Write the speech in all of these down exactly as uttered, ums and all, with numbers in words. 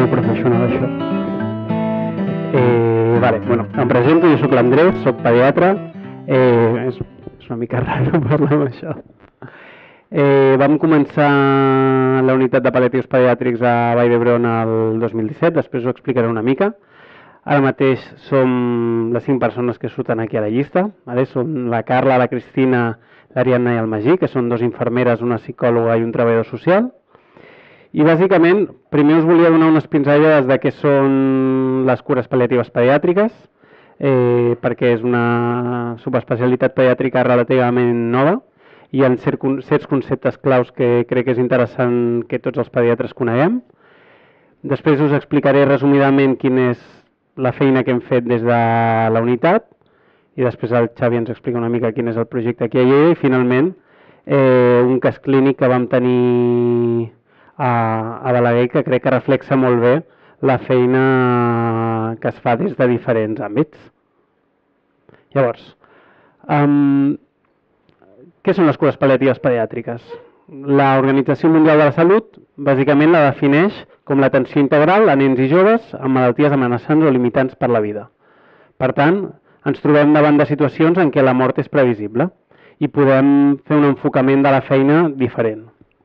molt professional, això. Eh, vale, bueno, em presento, jo soc l'Andreu, soc pediatre. Eh, és, és una mica raro parlar amb això. Eh, vam començar la unitat de pal·liatius pediàtrics a Vall d'Hebron el dos mil disset, després ho explicaré una mica. Ara mateix som les cinc persones que surten aquí a la llista. Vale? Són la Carla, la Cristina, l'Ariadna i el Magí, que són dos infermeres, una psicòloga i un treballador social. I bàsicament, primer us volia donar unes pinzellades de què són les cures pal·liatives pediàtriques, eh, perquè és una subespecialitat pediàtrica relativament nova. Hi ha certs conceptes claus que crec que és interessant que tots els pediatres coneguem. Després us explicaré resumidament quina és la feina que hem fet des de la unitat i després el Xavi ens explica una mica quin és el projecte aquí a Lleida i finalment eh, un cas clínic que vam tenir a, a Balaguer que crec que reflexa molt bé la feina que es fa des de diferents àmbits. Llavors, um, què són les cures pal·liatives pediàtriques? L'Organització Mundial de la Salut bàsicament la defineix com l'atenció integral a nens i joves amb malalties amenaçants o limitants per la vida. Per tant, ens trobem davant de situacions en què la mort és previsible i podem fer un enfocament de la feina diferent.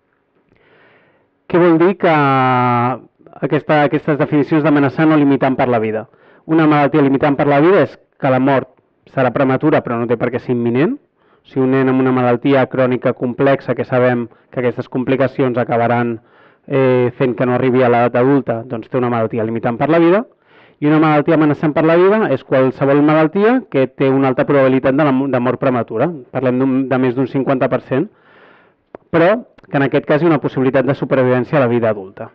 Què vol dir que aquesta, aquestes definicions d'amenaçant o limitant per la vida? Una malaltia limitant per la vida és que la mort serà prematura però no té per què ser imminent. Si un nen amb una malaltia crònica complexa que sabem que aquestes complicacions acabaran eh, fent que no arribi a l'edat adulta, doncs té una malaltia limitant per la vida. I una malaltia amenaçant per la vida és qualsevol malaltia que té una alta probabilitat de, la, de mort prematura. Parlem de més d'un cinquanta per cent, però que en aquest cas hi ha una possibilitat de supervivència a la vida adulta.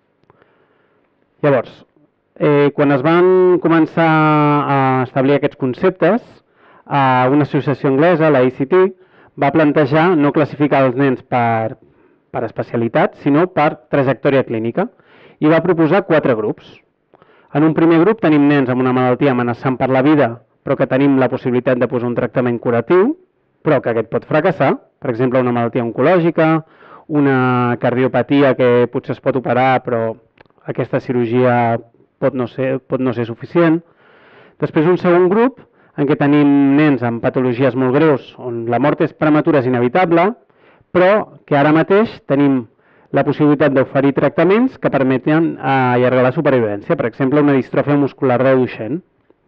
Llavors, eh, quan es van començar a establir aquests conceptes, a una associació anglesa, la A C T, va plantejar no classificar els nens per, per especialitat, sinó per trajectòria clínica, i va proposar quatre grups. En un primer grup tenim nens amb una malaltia amenaçant per la vida, però que tenim la possibilitat de posar un tractament curatiu, però que aquest pot fracassar, per exemple, una malaltia oncològica, una cardiopatia que potser es pot operar, però aquesta cirurgia pot no ser, pot no ser suficient. Després un segon grup, en què tenim nens amb patologies molt greus, on la mort és prematura és inevitable, però que ara mateix tenim la possibilitat d'oferir tractaments que permeten allargar la supervivència, per exemple, una distròfia muscular de Duchenne.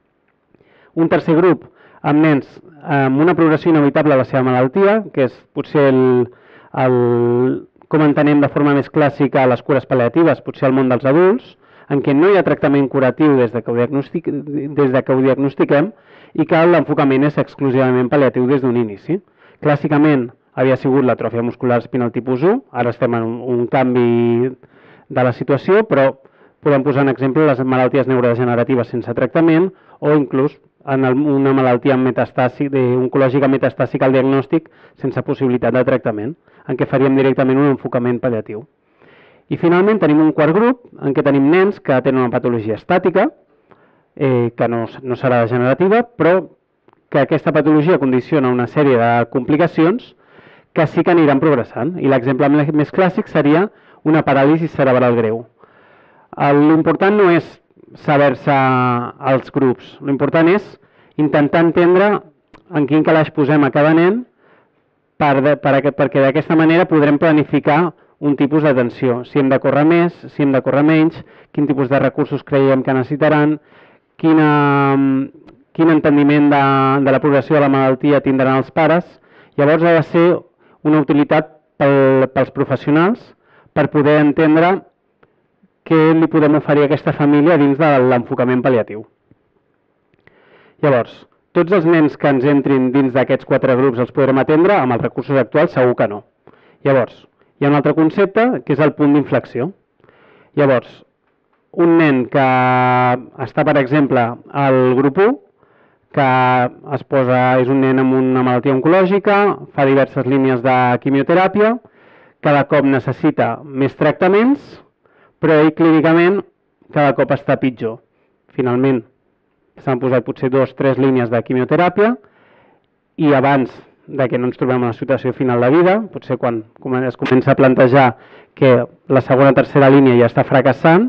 Un tercer grup, amb nens amb una progressió inevitable de la seva malaltia, que és potser el, el, com entenem de forma més clàssica les cures pal·liatives, potser el món dels adults, en què no hi ha tractament curatiu des de que ho, diagnostic, des de que ho diagnostiquem, i que l'enfocament és exclusivament pal·liatiu des d'un inici. Clàssicament havia sigut l'atròfia muscular espinal tipus u, ara estem en un, un canvi de la situació, però podem posar en exemple les malalties neurodegeneratives sense tractament o inclús en el, una malaltia metastàsica, oncològica metastàsica al diagnòstic sense possibilitat de tractament, en què faríem directament un enfocament pal·liatiu. I finalment tenim un quart grup en què tenim nens que tenen una patologia estàtica, Eh, que no, no serà degenerativa, però que aquesta patologia condiciona una sèrie de complicacions que sí que aniran progressant. I l'exemple més clàssic seria una paràlisi cerebral greu. L'important no és saber-se els grups, l'important és intentar entendre en quin calaix posem a cada nen per, per, perquè d'aquesta manera podrem planificar un tipus d'atenció. Si hem de córrer més, si hem de córrer menys, quin tipus de recursos creiem que necessitaran, Quina, quin entendiment de, de la progressió de la malaltia tindran els pares. Llavors ha de ser una utilitat pel, pels professionals per poder entendre què li podem oferir a aquesta família dins de l'enfocament pal·liatiu. Llavors, tots els nens que ens entrin dins d'aquests quatre grups els podrem atendre, amb els recursos actuals segur que no. Llavors, hi ha un altre concepte que és el punt d'inflexió. Llavors, un nen que està, per exemple, al grup u, que es posa, és un nen amb una malaltia oncològica, fa diverses línies de quimioteràpia, cada cop necessita més tractaments, però ell clínicament cada cop està pitjor. Finalment, s'han posat potser dues o tres línies de quimioteràpia i abans de que no ens trobem en la situació final de vida, potser quan es comença a plantejar que la segona o tercera línia ja està fracassant,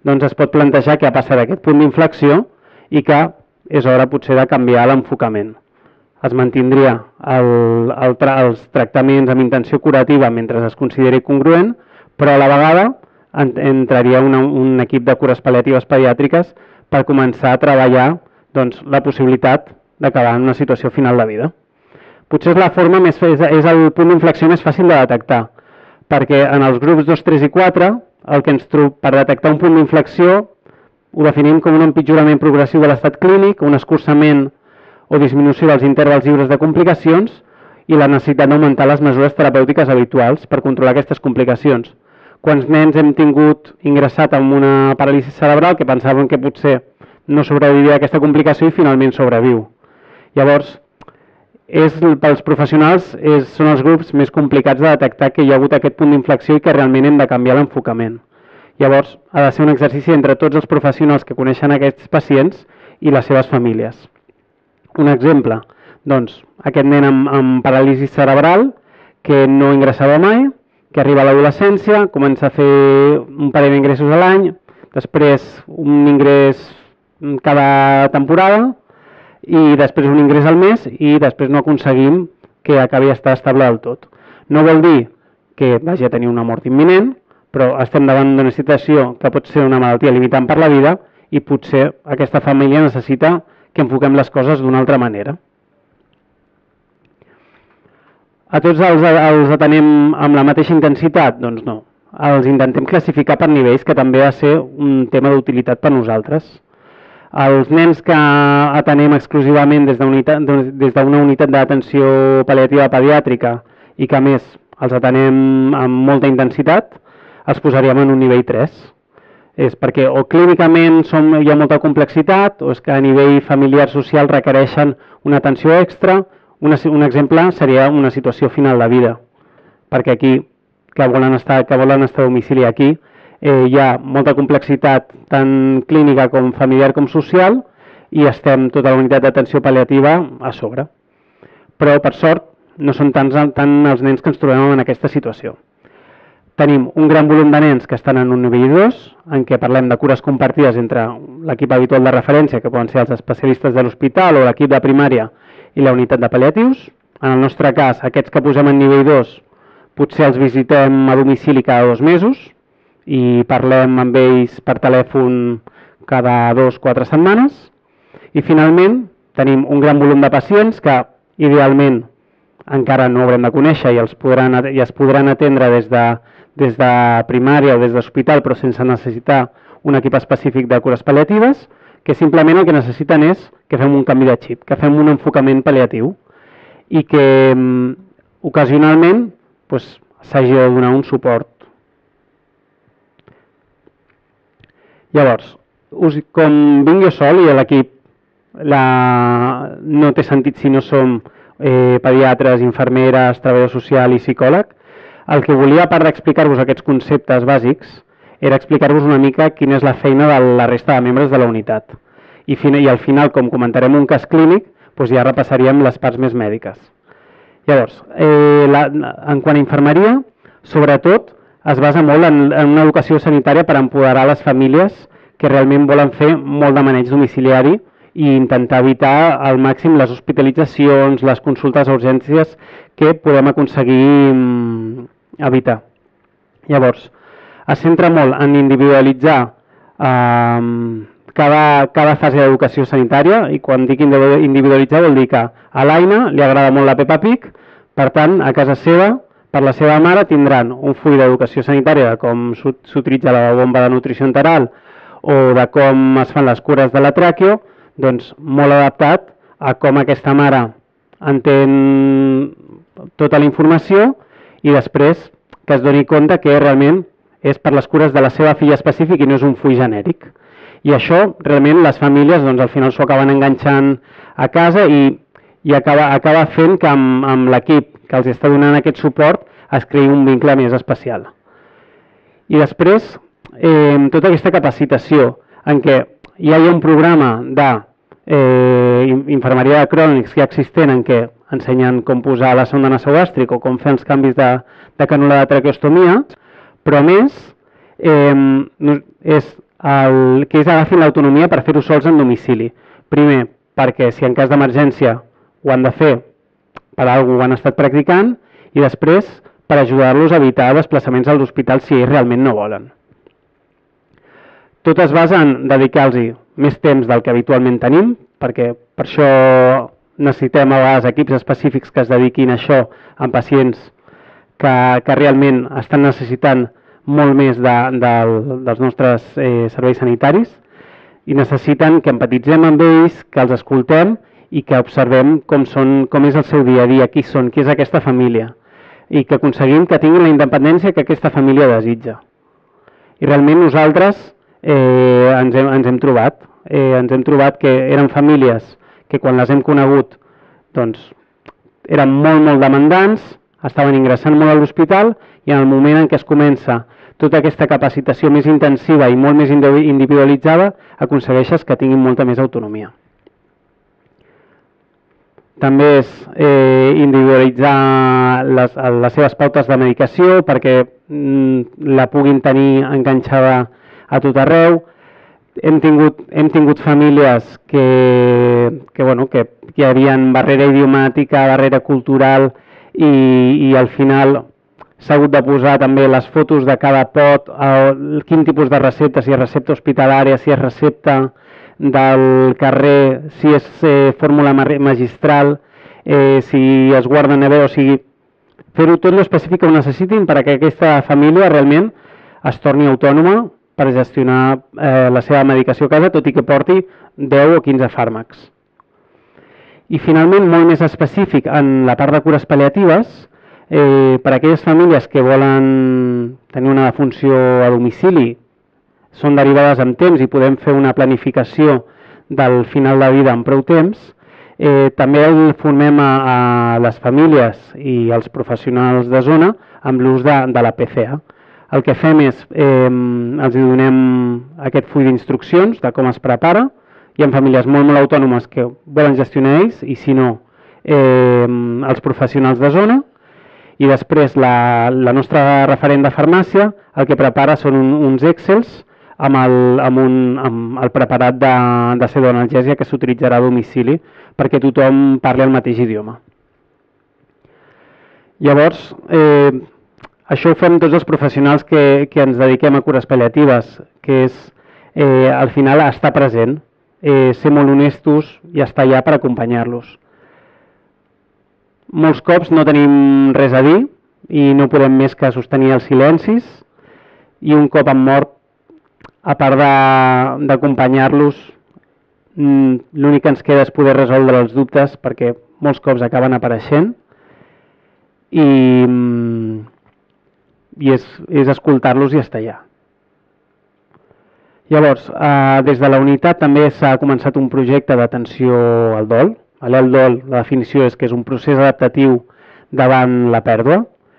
doncs es pot plantejar que ha passat aquest punt d'inflexió i que és hora potser de canviar l'enfocament. Es mantindria el, el tra els tractaments amb intenció curativa mentre es consideri congruent, però a la vegada en entraria una, un equip de cures pal·liatives pediàtriques per començar a treballar doncs, la possibilitat d'acabar en una situació final de vida. Potser és la forma més, és, és el punt d'inflexió més fàcil de detectar, perquè en els grups dos, tres i quatre, el que ens trobem per detectar un punt d'inflexió ho definim com un empitjorament progressiu de l'estat clínic, un escurçament o disminució dels intervals lliures de complicacions i la necessitat d'augmentar les mesures terapèutiques habituals per controlar aquestes complicacions. Quants nens hem tingut ingressat amb una paràlisi cerebral que pensaven que potser no sobrevivia a aquesta complicació i finalment sobreviu. Llavors, és, pels professionals és, són els grups més complicats de detectar que hi ha hagut aquest punt d'inflexió i que realment hem de canviar l'enfocament. Llavors, ha de ser un exercici entre tots els professionals que coneixen aquests pacients i les seves famílies. Un exemple, doncs, aquest nen amb, amb paràlisi cerebral que no ingressava mai, que arriba a l'adolescència, comença a fer un parell d'ingressos a l'any, després un ingrés cada temporada i després un ingrés al mes i després no aconseguim que acabi d'estar estable del tot. No vol dir que vagi a tenir una mort imminent, però estem davant d'una situació que pot ser una malaltia limitant per la vida i potser aquesta família necessita que enfoquem les coses d'una altra manera. A tots els, els atenem amb la mateixa intensitat? Doncs no. Els intentem classificar per nivells, que també ha de ser un tema d'utilitat per nosaltres. Els nens que atenem exclusivament des d'una unitat d'atenció pal·liativa pediàtrica i que a més els atenem amb molta intensitat, els posaríem en un nivell tres. És perquè o clínicament som, hi ha molta complexitat o és que a nivell familiar social requereixen una atenció extra. Una, un exemple seria una situació final de vida, perquè aquí, que volen estar, que volen estar a domicili aquí, eh, hi ha molta complexitat tant clínica com familiar com social i estem tota la unitat d'atenció pal·liativa a sobre. Però, per sort, no són tants, tant els nens que ens trobem en aquesta situació. Tenim un gran volum de nens que estan en un nivell dos, en què parlem de cures compartides entre l'equip habitual de referència, que poden ser els especialistes de l'hospital o l'equip de primària i la unitat de pal·liatius. En el nostre cas, aquests que posem en nivell dos, potser els visitem a domicili cada dos mesos i parlem amb ells per telèfon cada dos o quatre setmanes. I finalment, tenim un gran volum de pacients que idealment encara no haurem de conèixer i els podran, i es podran atendre des de, des de primària o des de l'hospital, però sense necessitar un equip específic de cures pal·liatives, que simplement el que necessiten és que fem un canvi de xip, que fem un enfocament pal·liatiu i que um, ocasionalment pues, s'hagi de donar un suport. Llavors, us, com vinc jo sol i l'equip no té sentit si no som eh, pediatres, infermeres, treballador social i psicòleg, el que volia, a part d'explicar-vos aquests conceptes bàsics, era explicar-vos una mica quina és la feina de la resta de membres de la unitat. I, i al final, com comentarem un cas clínic, doncs ja repassaríem les parts més mèdiques. Llavors, eh, la, en quant a infermeria, sobretot es basa molt en, en una educació sanitària per empoderar les famílies que realment volen fer molt de maneig domiciliari i intentar evitar al màxim les hospitalitzacions, les consultes a urgències que podem aconseguir mm, evitar. Llavors, es centra molt en individualitzar eh, cada, cada fase d'educació sanitària i quan dic individualitzar vol dir que a l'Aina li agrada molt la Peppa Pig, per tant, a casa seva, per la seva mare, tindran un full d'educació sanitària de com s'utilitza la bomba de nutrició enteral o de com es fan les cures de la tràqueo, doncs molt adaptat a com aquesta mare entén tota la informació i després que es doni compte que realment és per les cures de la seva filla específic i no és un full genèric. I això, realment, les famílies doncs, al final s'ho acaben enganxant a casa i, i acaba, acaba fent que amb, amb l'equip que els està donant aquest suport es creï un vincle més especial. I després, eh, tota aquesta capacitació en què ja hi ha un programa de eh, infermeria de crònics ja existent en què ensenyen com posar la sonda nasogàstric o com fer els canvis de, de canula de traqueostomia, però a més eh, és el, que ells agafin l'autonomia per fer-ho sols en domicili. Primer, perquè si en cas d'emergència ho han de fer per alguna cosa ho han estat practicant, i després per ajudar-los a evitar desplaçaments a l'hospital si ells realment no volen. Tot es basa en dedicar-los més temps del que habitualment tenim, perquè per això necessitem a vegades equips específics que es dediquin a això en pacients que, que realment estan necessitant molt més de, de, dels nostres eh, serveis sanitaris i necessiten que empatitzem amb ells, que els escoltem i que observem com, són, com és el seu dia a dia, qui són, qui és aquesta família, i que aconseguim que tinguin la independència que aquesta família desitja. I realment nosaltres eh, ens, hem, ens hem trobat, eh, ens hem trobat que eren famílies que quan les hem conegut doncs, eren molt, molt demandants, estaven ingressant molt a l'hospital i en el moment en què es comença tota aquesta capacitació més intensiva i molt més individualitzada, aconsegueixes que tinguin molta més autonomia. També és eh, individualitzar les, les seves pautes de medicació perquè mm, la puguin tenir enganxada a tot arreu. Hem tingut, hem tingut famílies que, que, bueno, que hi havia barrera idiomàtica, barrera cultural i, i al final s'ha hagut de posar també les fotos de cada pot, el, quin tipus de recepta, si és recepta hospitalària, si és recepta del carrer, si és eh, fórmula magistral, eh, si es guarda en nevera, o sigui, fer-ho tot l'específic que ho necessitin perquè aquesta família realment es torni autònoma per gestionar eh, la seva medicació a casa, tot i que porti deu o quinze fàrmacs. I finalment, molt més específic en la part de cures pal·liatives, eh, per a aquelles famílies que volen tenir una defunció a domicili, són derivades amb temps i podem fer una planificació del final de vida en prou temps, eh, també el formem a, a les famílies i als professionals de zona amb l'ús de, de la P C A. El que fem és, eh, els donem aquest full d'instruccions de com es prepara. Hi ha famílies molt, molt autònomes que volen gestionar ells i si no, eh, els professionals de zona. I després la, la nostra referent de farmàcia el que prepara són un, uns Excels amb el, amb un, amb el preparat de, de pseudoanalgèsia que s'utilitzarà a domicili perquè tothom parli el mateix idioma. Llavors, eh, això ho fem tots els professionals que, que ens dediquem a cures pal·liatives, que és eh, al final estar present, eh, ser molt honestos i estar allà per acompanyar-los. Molts cops no tenim res a dir i no podem més que sostenir els silencis i un cop han mort, a part d'acompanyar-los, l'únic que ens queda és poder resoldre els dubtes perquè molts cops acaben apareixent i, i és, és escoltar-los i estar allà. Llavors, eh, des de la unitat també s'ha començat un projecte d'atenció al dol. El dol, la definició és que és un procés adaptatiu davant la pèrdua.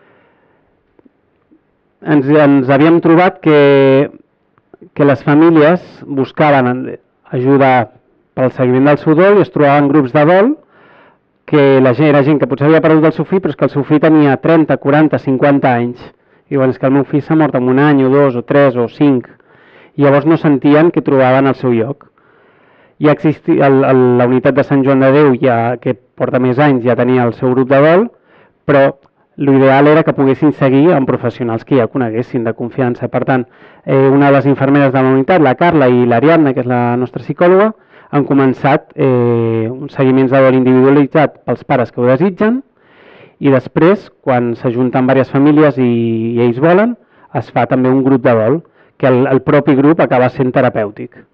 Ens, ens havíem trobat que, que les famílies buscaven ajuda pel seguiment del seu dol i es trobaven grups de dol que la gent, era gent que potser havia perdut el seu fill però és que el seu fill tenia trenta, quaranta, cinquanta anys. I diuen, és que el meu fill s'ha mort en un any o dos o tres o cinc. I llavors no sentien que trobaven el seu lloc. Ja existia, el, el, la unitat de Sant Joan de Déu, ja, que porta més anys, ja tenia el seu grup de dol, però l'ideal era que poguessin seguir amb professionals que ja coneguessin de confiança. Per tant, eh, una de les infermeres de la unitat, la Carla i l'Ariadna, que és la nostra psicòloga, han començat eh, uns seguiments de dol individualitzat pels pares que ho desitgen i després, quan s'ajunten diverses famílies i, i ells volen, es fa també un grup de dol, que el, el propi grup acaba sent terapèutic.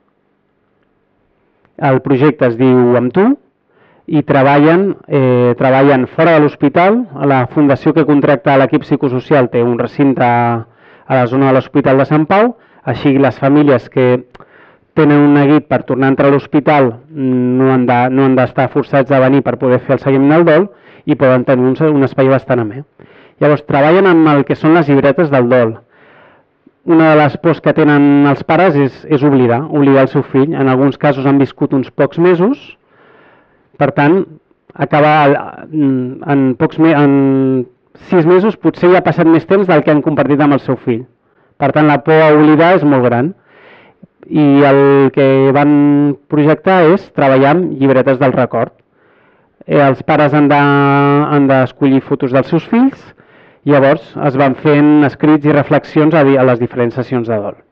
El projecte es diu Amb tu i treballen, eh, treballen fora de l'hospital. La fundació que contracta l'equip psicosocial té un recinte a, a la zona de l'Hospital de Sant Pau, així les famílies que tenen un neguit per tornar a entrar a l'hospital no han de, no han d'estar forçats a venir per poder fer el seguiment del dol i poden tenir un, un espai bastant amè. Llavors, treballen amb el que són les llibretes del dol. Una de les pors que tenen els pares és, és oblidar, oblidar el seu fill. En alguns casos han viscut uns pocs mesos, per tant, acaba en, pocs me en sis mesos potser ja ha passat més temps del que han compartit amb el seu fill. Per tant, la por a oblidar és molt gran. I el que van projectar és treballar amb llibretes del record. Eh, els pares han d'escollir de, fotos dels seus fills, llavors es van fent escrits i reflexions a, a les diferents sessions de dol.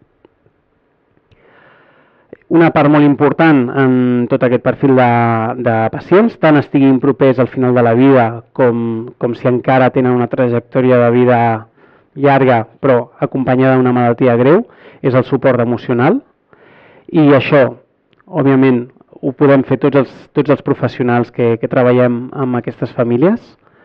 Una part molt important en tot aquest perfil de, de pacients, tant estiguin propers al final de la vida com, com si encara tenen una trajectòria de vida llarga però acompanyada d'una malaltia greu, és el suport emocional. I això, òbviament, ho podem fer tots els, tots els professionals que, que treballem amb aquestes famílies.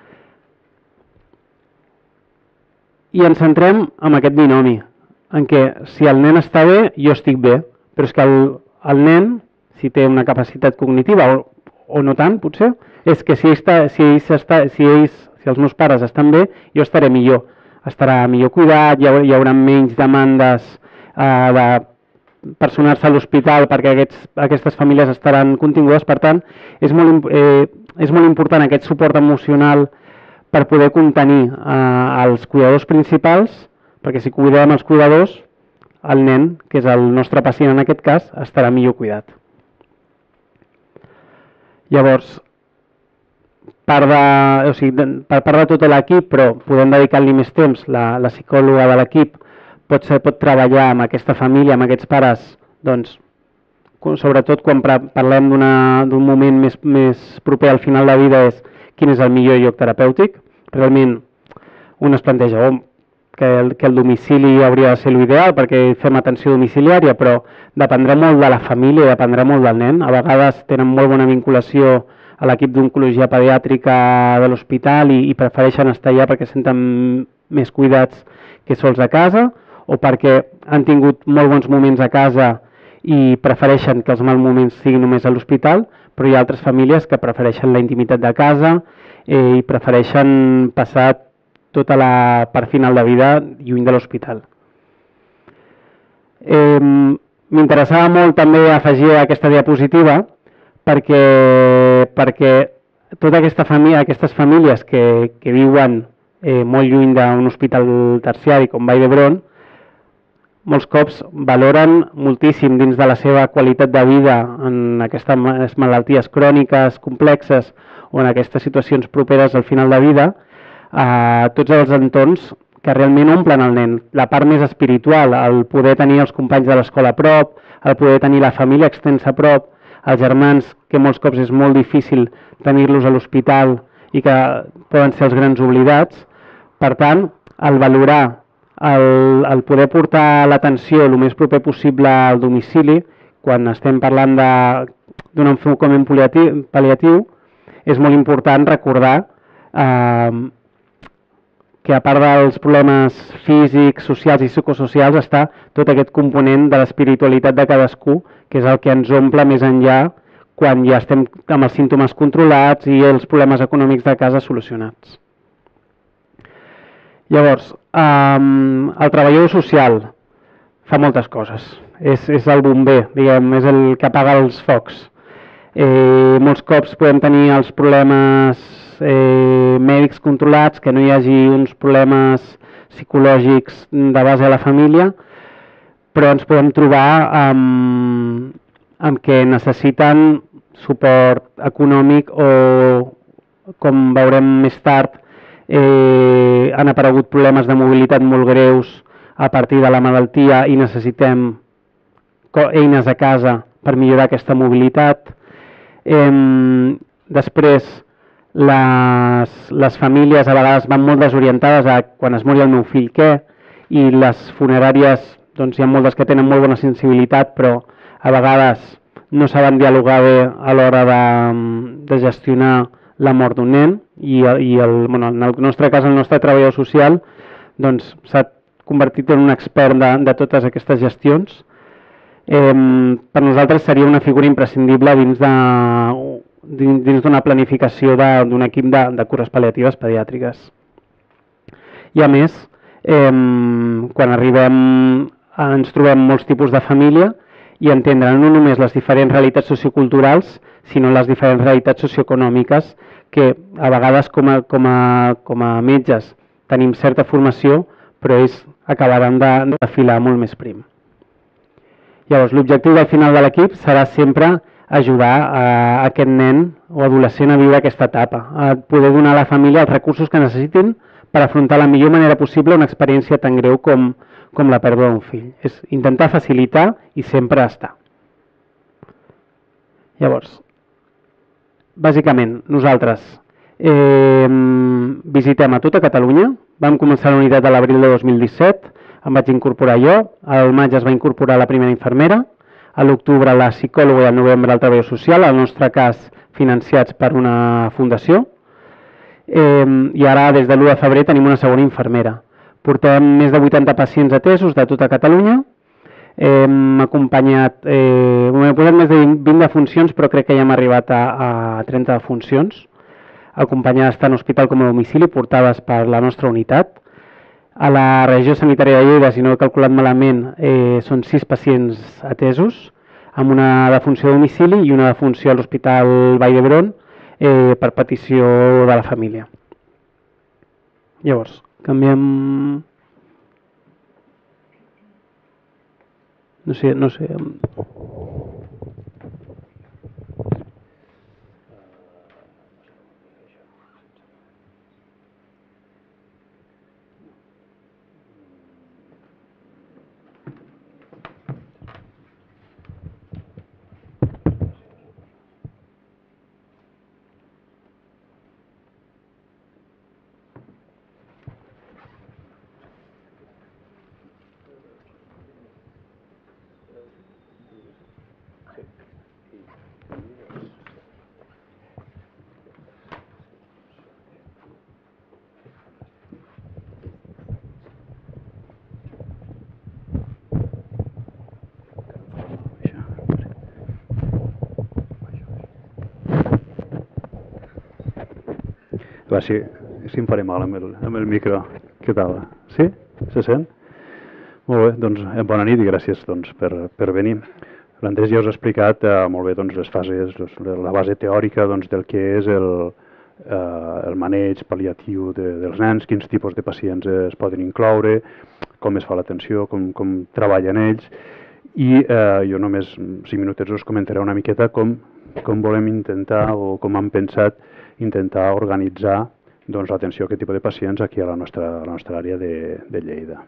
I ens centrem en aquest binomi, en què si el nen està bé, jo estic bé, però és que el, el nen, si té una capacitat cognitiva, o, o no tant, potser, és que si, està, si, ells està, si, ells, si els meus pares estan bé, jo estaré millor. Estarà millor cuidat, hi haurà, hi haurà menys demandes eh, de personar-se a l'hospital perquè aquests, aquestes famílies estaran contingudes. Per tant, és molt, eh, és molt important aquest suport emocional per poder contenir eh, els cuidadors principals, perquè si cuidem els cuidadors, el nen, que és el nostre pacient en aquest cas, estarà millor cuidat. Llavors, part de, o sigui, per part de tot l'equip, però podem dedicar-li més temps, la, la psicòloga de l'equip pot, ser, pot treballar amb aquesta família, amb aquests pares, doncs, sobretot quan parlem d'un moment més, més proper al final de la vida, és quin és el millor lloc terapèutic. Realment, un es planteja oh, que, el, que el domicili hauria de ser l'ideal perquè fem atenció domiciliària, però dependrà molt de la família i dependrà molt del nen. A vegades tenen molt bona vinculació a l'equip d'oncologia pediàtrica de l'hospital i, i prefereixen estar allà perquè senten més cuidats que sols a casa, o perquè han tingut molt bons moments a casa i prefereixen que els mals moments siguin només a l'hospital, però hi ha altres famílies que prefereixen la intimitat de casa eh, i prefereixen passar tota la part final de vida lluny de l'hospital. Eh, M'interessava molt també afegir aquesta diapositiva perquè, perquè tota aquesta família, aquestes famílies que, que viuen eh, molt lluny d'un hospital terciari com Vall d'Hebron, molts cops valoren moltíssim dins de la seva qualitat de vida en aquestes malalties cròniques complexes o en aquestes situacions properes al final de vida, a tots els entorns que realment omplen el nen. La part més espiritual, el poder tenir els companys de l'escola a prop, el poder tenir la família extensa a prop, els germans, que molts cops és molt difícil tenir-los a l'hospital i que poden ser els grans oblidats. Per tant, el valorar El, el poder portar l'atenció el més proper possible al domicili, quan estem parlant d'un enfocament pal·liatiu, és molt important recordar eh, que a part dels problemes físics, socials i psicosocials està tot aquest component de l'espiritualitat de cadascú, que és el que ens omple més enllà quan ja estem amb els símptomes controlats i els problemes econòmics de casa solucionats. Llavors, um, el treballador social fa moltes coses. És, és el bomber, diguem, és el que apaga els focs. Eh, molts cops podem tenir els problemes eh, mèdics controlats, que no hi hagi uns problemes psicològics de base a la família, però ens podem trobar amb, amb que necessiten suport econòmic o, com veurem més tard, Eh, han aparegut problemes de mobilitat molt greus a partir de la malaltia i necessitem eines a casa per millorar aquesta mobilitat. Eh, després, les, les famílies a vegades van molt desorientades a quan es mori el meu fill què, i les funeràries, doncs hi ha moltes que tenen molt bona sensibilitat, però a vegades no saben dialogar bé a l'hora de, de gestionar la mort d'un nen, i, i el, bueno, en el nostre cas, el nostre treballador social doncs, s'ha convertit en un expert de, de totes aquestes gestions. Eh, per nosaltres seria una figura imprescindible dins de, dins d'una planificació d'un equip de, de cures pal·liatives pediàtriques. I a més, eh, quan arribem, ens trobem molts tipus de família i entendre no només les diferents realitats socioculturals, sinó les diferents realitats socioeconòmiques que a vegades com a, com a, com a metges tenim certa formació, però ells acabaran de, de filar molt més prim. Llavors, l'objectiu del final de l'equip serà sempre ajudar a aquest nen o adolescent a viure aquesta etapa, a poder donar a la família els recursos que necessitin per afrontar la millor manera possible una experiència tan greu com, com la pèrdua d'un fill. És intentar facilitar i sempre estar. Llavors, bàsicament, nosaltres eh, visitem a tota Catalunya. Vam començar la unitat a l'abril de dos mil disset, em vaig incorporar jo, al maig es va incorporar la primera infermera, a l'octubre la psicòloga i al novembre el treballador social, en el nostre cas financiats per una fundació, eh, i ara des de l'u de febrer tenim una segona infermera. Portem més de vuitanta pacients atesos de tota Catalunya, hem acompanyat, eh, hem posat més de vint funcions, però crec que ja hem arribat a, a trenta funcions, acompanyades tant a hospital com a domicili, portades per la nostra unitat. A la regió sanitària de Lleida, si no he calculat malament, eh, són sis pacients atesos, amb una defunció a domicili i una defunció a l'Hospital Vall d'Hebron eh, per petició de la família. Llavors, canviem... No sé, no sé... Va, sí, sí em faré mal amb el, amb el micro. Què tal? Sí? Se sent? Molt bé, doncs bona nit i gràcies doncs, per, per venir. L'Andrés ja us ha explicat eh, molt bé doncs, les fases, les, la base teòrica doncs, del que és el, eh, el maneig pal·liatiu de, dels nens, quins tipus de pacients es poden incloure, com es fa l'atenció, com, com treballen ells. I eh, jo només cinc minutets us comentaré una miqueta com, com volem intentar o com hem pensat intentar organitzar doncs, l'atenció a aquest tipus de pacients aquí a la nostra, a la nostra àrea de, de Lleida.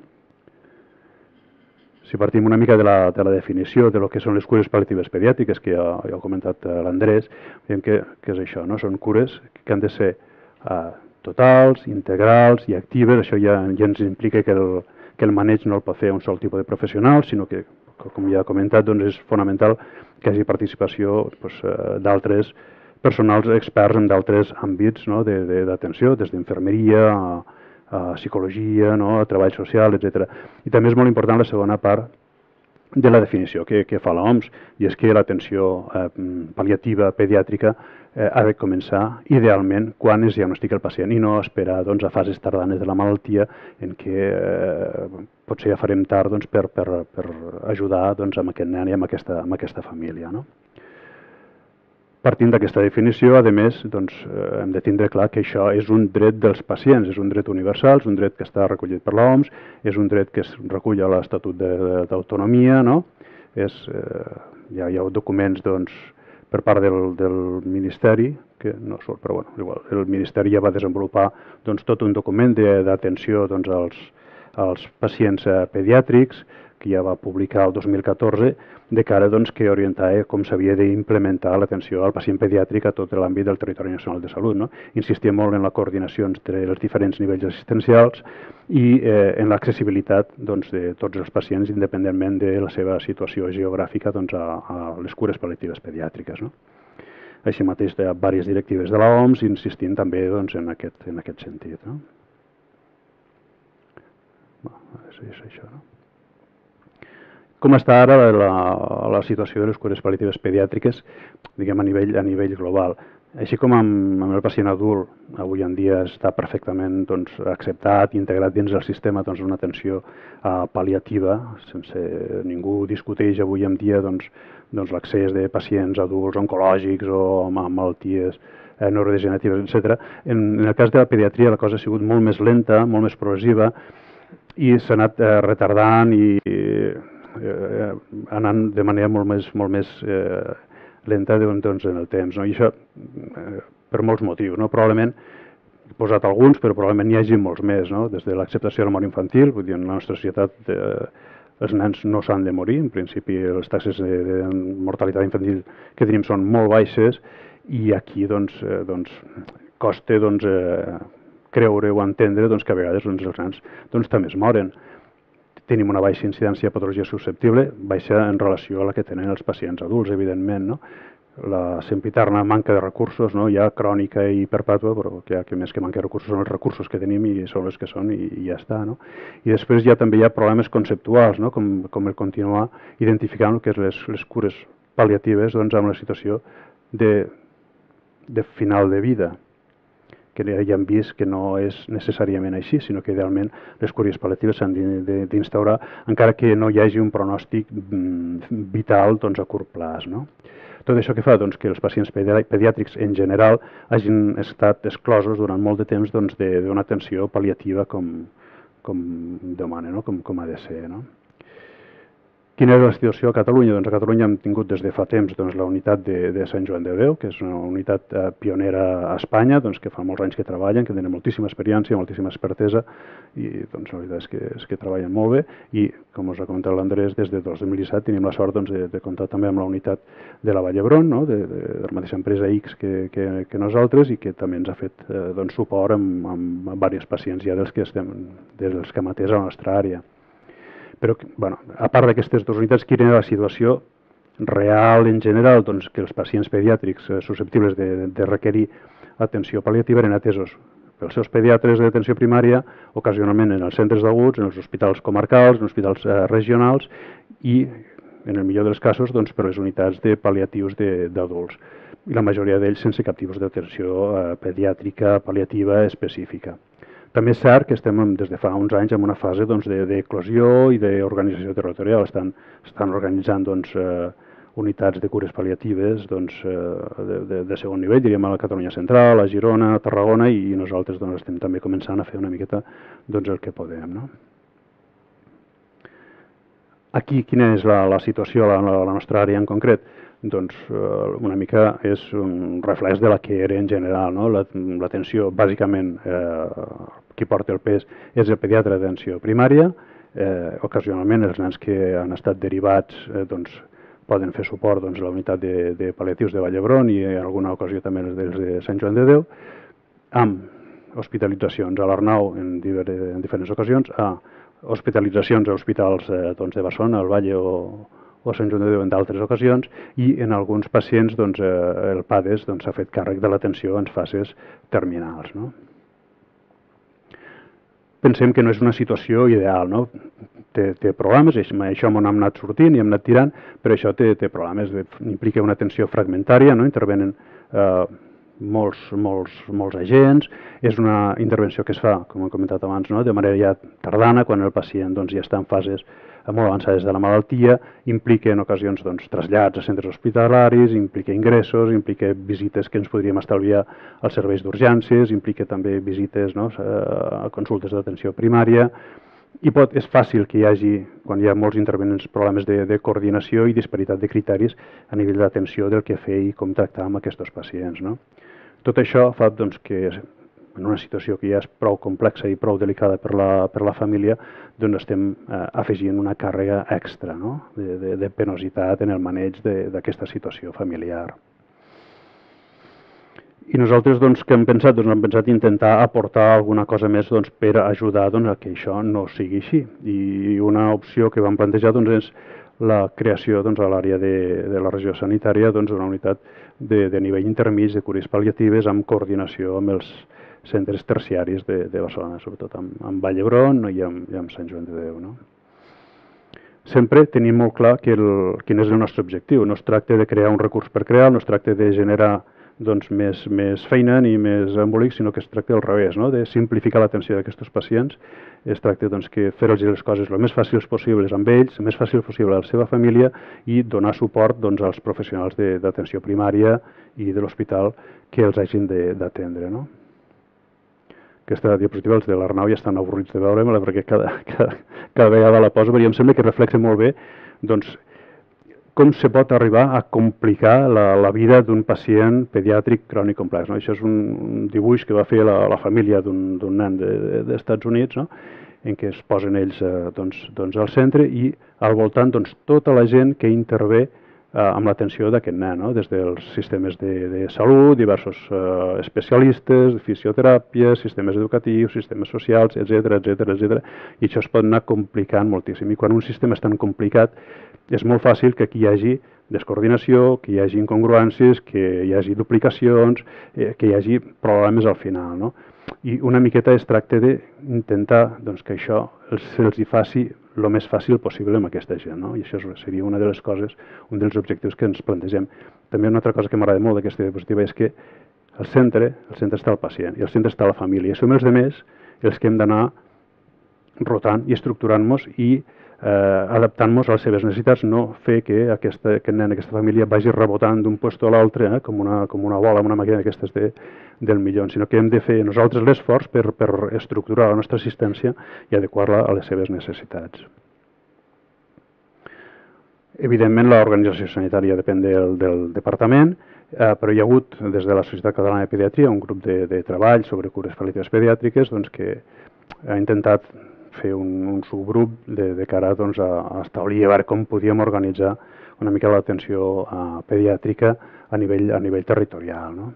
Si partim una mica de la, de la definició de lo que són les cures pal·liatives pediàtriques, que ja, ja ha comentat l'Andrés, veiem que, que és això, no? Són cures que han de ser uh, totals, integrals i actives. Això ja, ja ens implica que el, que el maneig no el pot fer un sol tipus de professional, sinó que, com ja he comentat, doncs és fonamental que hi hagi participació doncs, uh, d'altres personals experts en d'altres àmbits, no? d'atenció, des d'infermeria a, a psicologia, no? A treball social, etcètera. I també és molt important la segona part de la definició que, que fa l'O M S, i és que l'atenció eh, pal·liativa pediàtrica eh, ha de començar idealment quan es diagnostica el pacient i no esperar doncs, a fases tardanes de la malaltia en què eh, potser ja farem tard doncs, per, per, per ajudar doncs, amb aquest nen i amb aquesta, amb aquesta família. No? Partint d'aquesta definició, a més, doncs, hem de tindre clar que això és un dret dels pacients, és un dret universal, és un dret que està recollit per l'O M S, és un dret que es recull a l'Estatut d'Autonomia, no? És, eh, hi, ha, hi ha documents doncs, per part del, del Ministeri, que no surt, però bueno, igual, el Ministeri ja va desenvolupar doncs, tot un document d'atenció doncs, als, als pacients eh, pediàtrics, que ja va publicar el dos mil catorze, de cara doncs, que orientava com s'havia d'implementar l'atenció al pacient pediàtric a tot l'àmbit del territori nacional de salut. No? Insistia molt en la coordinació entre els diferents nivells assistencials i eh, en l'accessibilitat doncs, de tots els pacients, independentment de la seva situació geogràfica doncs, a, a les cures pal·liatives pediàtriques. No? Així mateix, hi ha diverses directives de l'O M S insistint també doncs, en, aquest, en aquest sentit. No? Bé, és això, no? Com està ara la, la situació de les cures pal·liatives pediàtriques, diguem, a nivell, a nivell global? Així com amb, amb el pacient adult, avui en dia està perfectament doncs, acceptat i integrat dins del sistema doncs, una atenció uh, pal·liativa, sense ningú discuteix avui en dia doncs, doncs, l'accés de pacients adults oncològics o amb malalties eh, neurodegeneratives, etcètera. En, en el cas de la pediatria la cosa ha sigut molt més lenta, molt més progressiva i s'ha anat eh, retardant i eh, anant de manera molt més, molt més eh, lenta doncs, en el temps. No? I això eh, per molts motius. No? Probablement, he posat alguns, però probablement n'hi hagi molts més. No? Des de l'acceptació de la mort infantil, vull dir, en la nostra societat eh, els nens no s'han de morir. En principi, les taxes de, de mortalitat infantil que tenim són molt baixes i aquí doncs, eh, doncs, costa doncs, eh, creure o entendre doncs, que a vegades doncs, els nens doncs, també es moren. Tenim una baixa incidència de patologia susceptible, baixa en relació a la que tenen els pacients adults, evidentment. No? La sempiterna manca de recursos, no? Ja crònica i perpètua, però que, ha, que més que manca de recursos són els recursos que tenim i són els que són i, i ja està. No? I després ja també hi ha problemes conceptuals, no? com, com el continuar identificant el que és les, les cures pal·liatives doncs, amb la situació de, de final de vida, que ja hem vist que no és necessàriament així, sinó que idealment les cures pal·liatives s'han d'instaurar encara que no hi hagi un pronòstic vital doncs, a curt plaç. No? Tot això que fa doncs, que els pacients pediàtrics en general hagin estat exclosos durant molt de temps doncs, d'una atenció pal·liativa com, com demana, no? com, com ha de ser. No? Quina és la situació a Catalunya? Doncs a Catalunya hem tingut des de fa temps doncs, la unitat de, de Sant Joan de Déu, que és una unitat eh, pionera a Espanya, doncs, que fa molts anys que treballen, que tenen moltíssima experiència, moltíssima expertesa, i doncs, la veritat és que, és que treballen molt bé. I, com us ha comentat l'Andrés, des de dos mil disset tenim la sort doncs, de, de comptar també amb la unitat de la Vall d'Hebron, no? de, de, de la mateixa empresa X que, que, que nosaltres, i que també ens ha fet eh, doncs, suport amb, amb, amb diversos pacients ja dels que, estem, dels que hem atès a la nostra àrea. Però, bueno, a part d'aquestes dues unitats, quina era la situació real en general? Doncs que els pacients pediàtrics eh, susceptibles de, de requerir atenció pal·liativa eren atesos pels seus pediatres d'atenció primària, ocasionalment en els centres d'aguts, en els hospitals comarcals, en els hospitals eh, regionals i, en el millor dels casos, doncs, per les unitats de pal·liatius d'adults. I la majoria d'ells sense cap tipus d'atenció eh, pediàtrica pal·liativa específica. També és cert que estem des de fa uns anys en una fase d'eclosió doncs, i d'organització territorial. Estan, estan organitzant doncs, eh, unitats de cures pal·liatives doncs, eh, de, de, de segon nivell, diríem a la Catalunya Central, a Girona, a Tarragona, i nosaltres doncs, estem també començant a fer una miqueta doncs, el que podem. No? Aquí, quina és la, la situació a la, a la nostra àrea en concret? Doncs eh, una mica és un reflex de la que era en general. No? L'atenció, bàsicament, eh, qui porta el pes és el pediatre d'atenció primària. Eh, ocasionalment els nens que han estat derivats eh, doncs, poden fer suport doncs, a la unitat de, de pal·liatius de Vall d'Hebron i en alguna ocasió també els de Sant Joan de Déu, amb hospitalitzacions a l'Arnau en, en diferents ocasions, a hospitalitzacions a hospitals eh, doncs, de Barcelona, al Valle o o Sant Joan de Déu en d'altres ocasions, i en alguns pacients doncs, eh, el PADES s'ha doncs, fet càrrec de l'atenció en fases terminals. No? Pensem que no és una situació ideal, no? té, té problemes, això m'ho hem anat sortint i hem anat tirant, però això té, té problemes, implica una atenció fragmentària, no? Intervenen eh, molts, molts, molts agents, és una intervenció que es fa, com he comentat abans, no? De manera ja tardana, quan el pacient doncs, ja està en fases molt avançades de la malaltia, implica en ocasions doncs, trasllats a centres hospitalaris, implica ingressos, implica visites que ens podríem estalviar als serveis d'urgències, implica també visites no, a consultes d'atenció primària, i pot, és fàcil que hi hagi, quan hi ha molts intervenents, problemes de, de coordinació i disparitat de criteris a nivell d'atenció del que fer i com tractar amb aquests pacients. No? Tot això fa doncs, que en una situació que ja és prou complexa i prou delicada per la, per la família, doncs estem eh, afegint una càrrega extra, no? de, de, de penositat en el maneig d'aquesta situació familiar. I nosaltres, doncs, què hem pensat? Doncs hem pensat intentar aportar alguna cosa més doncs, per ajudar doncs, a que això no sigui així. I una opció que vam plantejar doncs, és la creació doncs, a l'àrea de, de la regió sanitària d'una doncs, unitat de, de nivell intermig de cures pal·liatives amb coordinació amb els centres terciaris de, de Barcelona, sobretot amb, amb Vall d'Hebron i amb, i amb Sant Joan de Déu. No? Sempre tenim molt clar que el, quin és el nostre objectiu. No es tracta de crear un recurs per crear, no es tracta de generar doncs, més, més feina ni més embolic, sinó que es tracta al revés, no? De simplificar l'atenció d'aquests pacients. Es tracta doncs, que fer-los les coses el més fàcils possibles amb ells, el més fàcil possible a la seva família i donar suport doncs, als professionals d'atenció primària i de l'hospital que els hagin d'atendre. No? aquesta diapositiva, els de l'Arnau ja estan avorrits de veure-me-la perquè cada, cada, cada vegada la poso, però em sembla que reflexa molt bé doncs, com se pot arribar a complicar la, la vida d'un pacient pediàtric crònic complex. No? Això és un, un dibuix que va fer la, la família d'un nen dels de, Estats Units, no? En què es posen ells eh, doncs, doncs al centre i al voltant doncs, tota la gent que intervé eh, amb l'atenció d'aquest nen, no? Des dels sistemes de, de salut, diversos eh, especialistes, fisioteràpia, sistemes educatius, sistemes socials, etcètera, etcètera, etcètera. I això es pot anar complicant moltíssim. I quan un sistema és tan complicat, és molt fàcil que aquí hi hagi descoordinació, que hi hagi incongruències, que hi hagi duplicacions, eh, que hi hagi problemes al final, no? I una miqueta es tracta d'intentar doncs, que això se'ls hi faci el més fàcil possible amb aquesta gent, no? I això seria una de les coses, un dels objectius que ens plantegem. També una altra cosa que m'agrada molt d'aquesta diapositiva és que al centre, al centre està el pacient i al centre està la família. I som els demés els que hem d'anar rotant i estructurant-nos i eh, adaptant-nos a les seves necessitats, no fer que aquesta, aquest nen, aquesta família vagi rebotant d'un lloc a l'altre eh, com, una, com una bola, amb una màquina d'aquestes de, del milió, sinó que hem de fer nosaltres l'esforç per, per estructurar la nostra assistència i adequar-la a les seves necessitats. Evidentment, l'organització sanitària depèn del, del departament, eh, però hi ha hagut, des de la Societat Catalana de Pediatria, un grup de, de treball sobre cures pal·liatives pediàtriques doncs, que ha intentat fer un, un subgrup de, de cara doncs, a, a establir a veure com podíem organitzar una mica l'atenció uh, pediàtrica a nivell, a nivell territorial. No?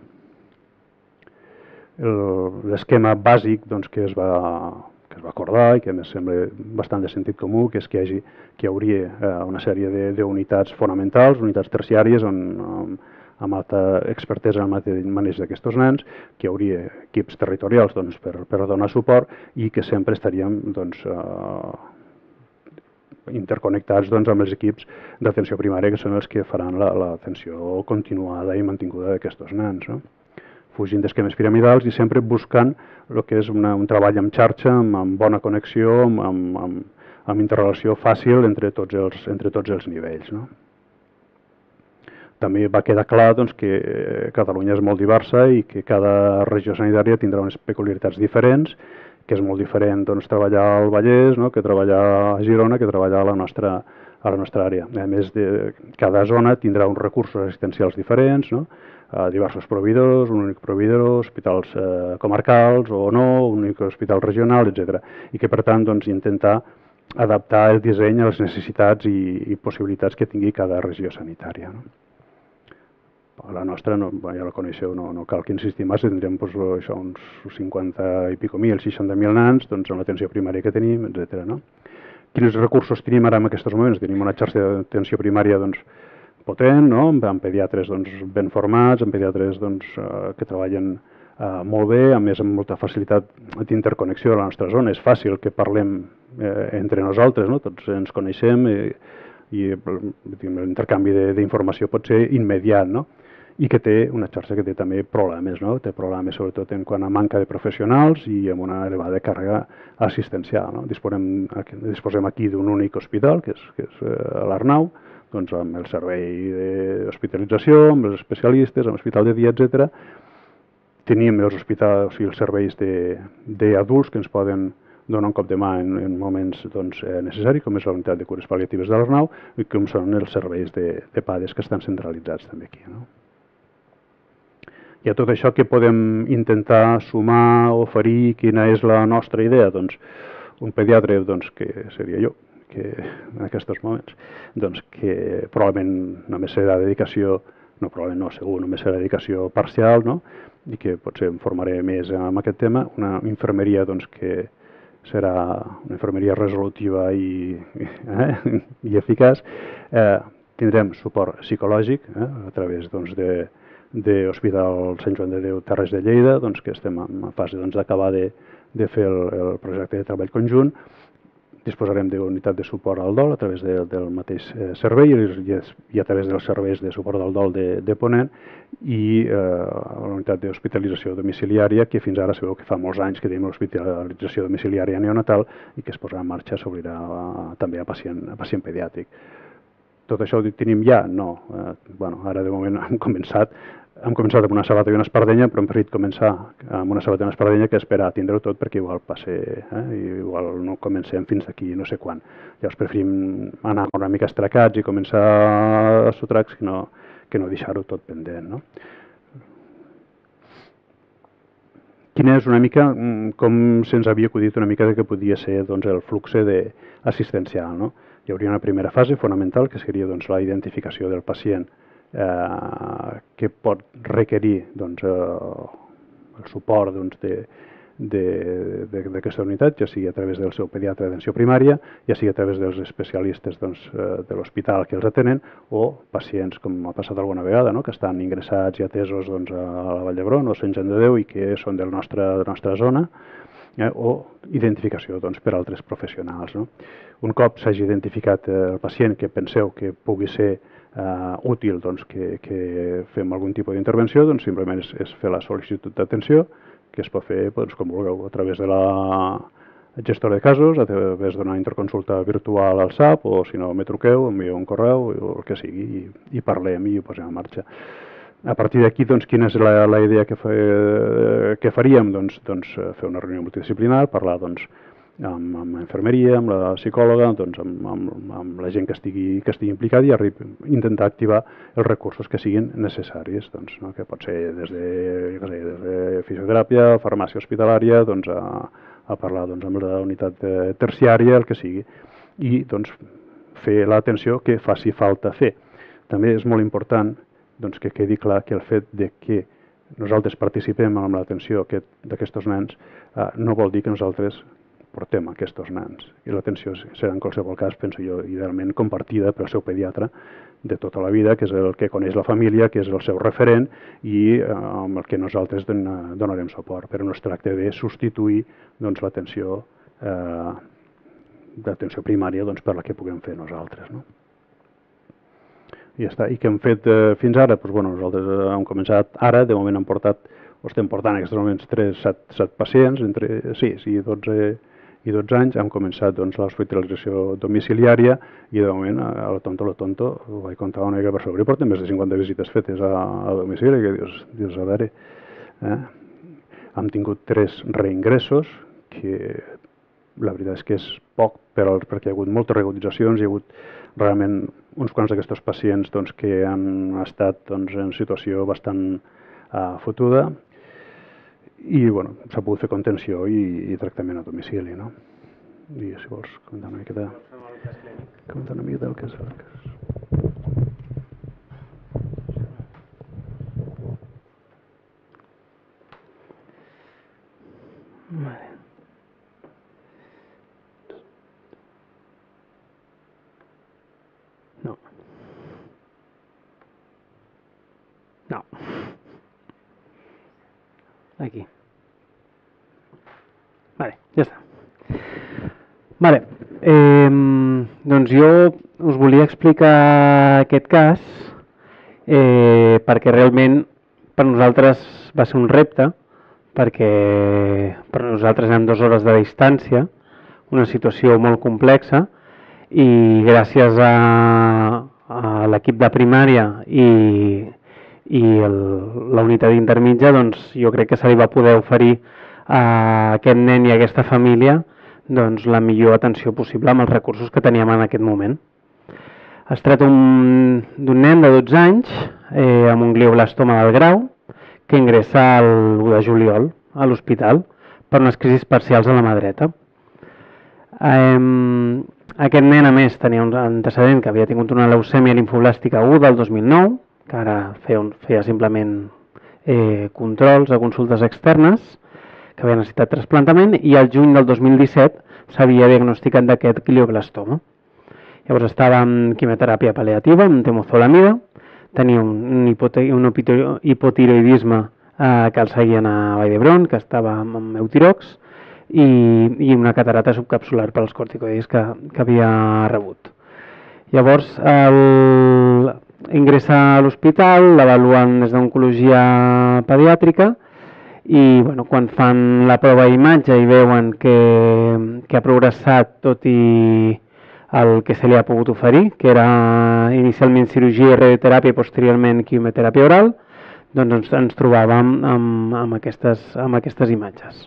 L'esquema bàsic doncs, que, es va, que es va acordar i que em sembla bastant de sentit comú, que és que hi, hagi, que hi hauria uh, una sèrie d'unitats fonamentals, unitats terciàries, on, um, amb alta expertesa en el maneig d'aquests nens, que hi hauria equips territorials doncs, per, per donar suport i que sempre estaríem doncs, uh, interconnectats doncs, amb els equips d'atenció primària, que són els que faran l'atenció la, continuada i mantinguda d'aquests nens. No? Fugint d'esquemes piramidals i sempre buscant el que és una, un treball en xarxa, amb, amb bona connexió, amb, amb, amb, amb interrelació fàcil entre tots els, entre tots els nivells. No? També va quedar clar doncs, que Catalunya és molt diversa i que cada regió sanitària tindrà unes peculiaritats diferents, que és molt diferent doncs, treballar al Vallès, no? que treballar a Girona, que treballar a la nostra, a la nostra àrea. A més, de, cada zona tindrà uns recursos assistencials diferents, no? Uh, diversos proveïdors, un únic proveïdor, hospitals uh, comarcals o no, un únic hospital regional, etcètera. I que, per tant, doncs, intentar adaptar el disseny a les necessitats i, i possibilitats que tingui cada regió sanitària. No? La nostra, no, ja la coneixeu, no, no cal que insistir massa, tindrem doncs, això, uns cinquanta i pico mil, seixanta mil nans doncs, en l'atenció primària que tenim, etcètera. No? Quins recursos tenim ara en aquests moments? Tenim una xarxa d'atenció primària doncs, potent, no? Amb pediatres doncs, ben formats, amb pediatres doncs, uh, que treballen uh, molt bé, a més amb molta facilitat d'interconnexió a la nostra zona. És fàcil que parlem eh, entre nosaltres, no? Tots ens coneixem i, i l'intercanvi d'informació pot ser immediat, no? I que té una xarxa que té també problemes, no? Té problemes sobretot en quant a manca de professionals i amb una elevada càrrega assistencial. No? Disposem, disposem aquí d'un únic hospital, que és, que és uh, l'Arnau, doncs amb el servei d'hospitalització, amb els especialistes, amb l'hospital de dia, etcètera. Tenim els hospitals, o sigui, els serveis d'adults que ens poden donar un cop de mà en, en moments doncs, eh, necessaris, com és la unitat de cures pal·liatives de l'Arnau, i com són els serveis de, de PADES que estan centralitzats també aquí. No? I a tot això que podem intentar sumar, oferir, quina és la nostra idea? Doncs un pediatre, doncs, que seria jo, que en aquests moments, doncs que probablement només serà dedicació, no, probablement no, segur, només serà dedicació parcial, no? I que potser em formaré més en aquest tema, una infermeria doncs, que serà una infermeria resolutiva i, eh, i eficaç. Eh, tindrem suport psicològic eh, a través doncs, de, de l'Hospital Sant Joan de Déu Terres de Lleida, doncs, que estem en fase d'acabar doncs, de, de fer el, el projecte de treball conjunt. Disposarem d'unitat de suport al dol a través de, del mateix eh, servei i, i a través dels serveis de suport al dol de, de Ponent i eh, la unitat d'hospitalització domiciliària, que fins ara sabeu que fa molts anys que tenim l'hospitalització domiciliària neonatal i que es posarà en marxa, s'obrirà també a pacient, a pacient pediàtric. Tot això ho tenim ja? No. Eh, bueno, ara de moment hem començat, hem començat amb una sabata i una espardenya, però hem preferit començar amb una sabata i una espardenya que esperar a tindre-ho tot perquè igual passe, eh? I igual no comencem fins d'aquí no sé quan. Llavors preferim anar una mica estracats i començar a sotracs que no, que no deixar-ho tot pendent, no? Quina és una mica, com se'ns havia acudit una mica de que podia ser doncs, el flux assistencial, no? Hi hauria una primera fase fonamental que seria doncs, la identificació del pacient Eh, que pot requerir doncs, eh, el suport doncs, d'aquesta unitat, ja sigui a través del seu pediatre d'atenció primària, ja sigui a través dels especialistes doncs, eh, de l'hospital que els atenen, o pacients, com ha passat alguna vegada, no? Que estan ingressats i atesos doncs, a la Vall d'Hebron o a Sant Joan de Déu i que són de la nostra, de la nostra zona, eh, o identificació doncs, per altres professionals. No? Un cop s'hagi identificat el pacient que penseu que pugui ser Uh, útil doncs, que, que fem algun tipus d'intervenció, doncs simplement és, és fer la sol·licitud d'atenció, que es pot fer doncs, com vulgueu, a través de la gestora de casos, a través d'una interconsulta virtual al S A P, o si no me truqueu, envieu un correu, o el que sigui, i, i parlem i ho posem en marxa. A partir d'aquí, doncs, quina és la, la idea que, fe, que faríem? Doncs, doncs fer una reunió multidisciplinar, parlar doncs, amb, amb la infermeria, amb la psicòloga, doncs amb, amb, amb la gent que estigui, que estigui implicada i arriba, intentar activar els recursos que siguin necessaris, doncs, no? Que pot ser des de, jo sé, des de fisioteràpia, farmàcia hospitalària, doncs, a, a parlar doncs, amb la unitat terciària, el que sigui, i doncs, fer l'atenció que faci falta fer. També és molt important doncs, que quedi clar que el fet de que nosaltres participem en l'atenció d'aquests nens eh, no vol dir que nosaltres portem aquests nens. I l'atenció serà en qualsevol cas, penso jo, idealment compartida pel seu pediatre de tota la vida, que és el que coneix la família, que és el seu referent i eh, amb el que nosaltres don, donarem suport. Però no es tracta de substituir doncs, l'atenció eh, d'atenció primària doncs, per la que puguem fer nosaltres. No? I ja està. I què hem fet eh, fins ara? Pues, bueno, nosaltres hem començat ara, de moment hem portat, o estem portant en aquests moments tres, set, set pacients, entre sis i dotze i dotze anys, hem començat doncs, l'hospitalització domiciliària i de moment a la tonto, a la tonto, ho vaig comptar una mica per sobre, portem més de cinquanta visites fetes a, a domicili, que dius, dius a veure, eh? Hem tingut tres reingressos, que la veritat és que és poc, però perquè hi ha hagut moltes regularitzacions, hi ha hagut realment uns quants d'aquests pacients doncs, que han estat doncs, en situació bastant uh, fotuda, i bueno, s'ha pogut fer contenció i, i tractament a domicili, no? I si vols comentar una mica de... comentar una mica del que és el cas. Vale. No. No. Aquí. Vale, ja està. Vale. Eh, doncs jo us volia explicar aquest cas eh, perquè realment per nosaltres va ser un repte, perquè per nosaltres hem dues hores de distància, una situació molt complexa i gràcies a, a l'equip de primària i i el, la unitat intermitja, doncs jo crec que se li va poder oferir a aquest nen i a aquesta família doncs, la millor atenció possible amb els recursos que teníem en aquest moment. Es tracta d'un nen de dotze anys eh, amb un glioblastoma del grau que ingressa l'u de juliol a l'hospital per unes crisis parcials a la mà dreta. Eh, aquest nen, a més, tenia un antecedent que havia tingut una leucèmia limfoblàstica aguda el dos mil nou, que ara feia, un, feia simplement eh, controls a consultes externes, que havia necessitat trasplantament, i al juny del dos mil disset s'havia diagnosticat d'aquest glioblastoma. Llavors estava en quimioteràpia pal·liativa, amb temozolomida, tenia un, un, hipote, un hipotiroidisme eh, que el seguien a Vall d'Hebron, que estava amb Eutirox, i, i una catarata subcapsular pels corticoides que, que havia rebut. Llavors, el, ingressa a l'hospital, l'avaluen des d'oncologia pediàtrica i bueno, quan fan la prova d'imatge i veuen que, que ha progressat tot i el que se li ha pogut oferir, que era inicialment cirurgia i radioteràpia i posteriorment quimioteràpia oral, doncs ens, ens trobàvem amb, amb, aquestes, amb aquestes imatges.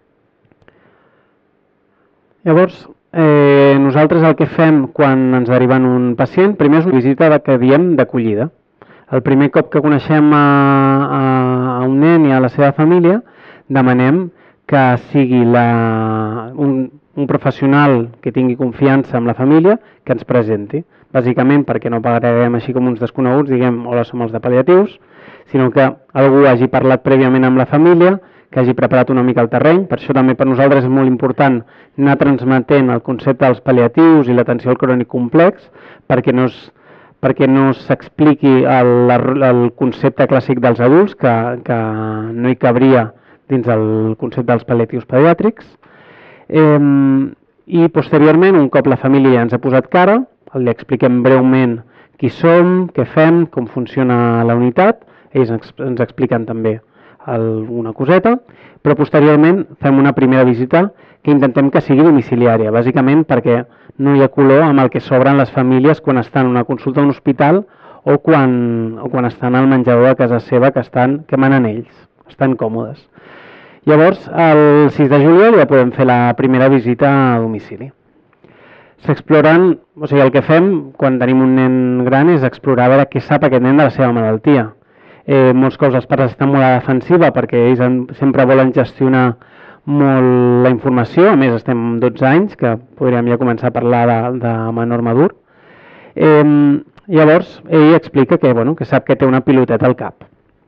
Llavors, eh, nosaltres el que fem quan ens deriven un pacient, primer és una visita de, que diem d'acollida. El primer cop que coneixem a, a, a un nen i a la seva família, demanem que sigui la, un, un professional que tingui confiança amb la família que ens presenti. Bàsicament perquè no pagarem així com uns desconeguts, diguem, hola, som els de pal·liatius, sinó que algú hagi parlat prèviament amb la família, que hagi preparat una mica el terreny. Per això també per nosaltres és molt important anar transmetent el concepte dels pal·liatius i l'atenció al crònic complex, perquè no es perquè no s'expliqui el, el concepte clàssic dels adults, que, que no hi cabria dins el concepte dels pal·liatius pediàtrics. Eh, I posteriorment, un cop la família ja ens ha posat cara, li expliquem breument qui som, què fem, com funciona la unitat, ells ens, ens expliquen també alguna coseta, però posteriorment fem una primera visita que intentem que sigui domiciliària, bàsicament perquè no hi ha color amb el que s'obren les famílies quan estan en una consulta a un hospital o quan, o quan estan al menjador de casa seva, que, estan, que manen ells, estan còmodes. Llavors, el sis de juliol ja podem fer la primera visita a domicili. S'exploren, o sigui, el que fem quan tenim un nen gran és explorar a veure què sap aquest nen de la seva malaltia. Eh, molts cops els pares estan molt a la defensiva perquè ells en, sempre volen gestionar molt la informació, a més estem dotze anys, que podríem ja començar a parlar de, de menor madur. Eh, llavors, ell explica que, bueno, que sap que té una piloteta al cap.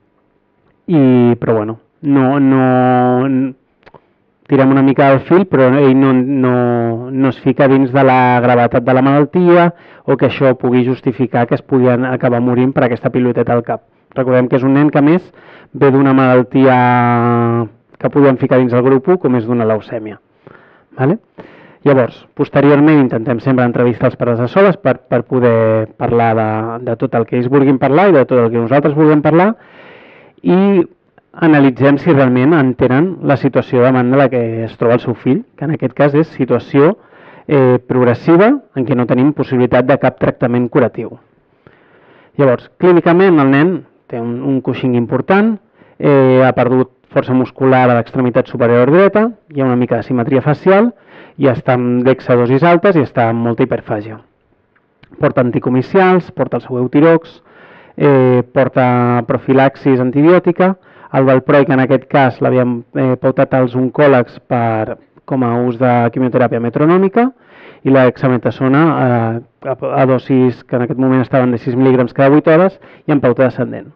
I, però bueno, no, no, tirem una mica al fil, però ell no, no, no es fica dins de la gravetat de la malaltia o que això pugui justificar que es pugui acabar morint per aquesta piloteta al cap. Recordem que és un nen que, a més, ve d'una malaltia que podem ficar dins el grup u, com és d'una leucèmia. Vale? Llavors, posteriorment intentem sempre entrevistar els pares a soles per, per poder parlar de, de tot el que ells vulguin parlar i de tot el que nosaltres vulguem parlar i analitzem si realment entenen la situació davant de la que es troba el seu fill, que en aquest cas és situació eh, progressiva en què no tenim possibilitat de cap tractament curatiu. Llavors, clínicament el nen té un, un cuixing important, eh, ha perdut força muscular a l'extremitat superior dreta, hi ha una mica de simetria facial, i està amb dexadosis altes i està amb molta hiperfàgia. Porta anticomicials, porta el seu eutirox, eh, porta profilaxis antibiòtica, el valproic en aquest cas l'havíem eh, pautat als oncòlegs per, com a ús de quimioteràpia metronòmica, i la dexametasona eh, a, a dosis que en aquest moment estaven de sis mil·lígrams cada vuit hores i en pauta descendent.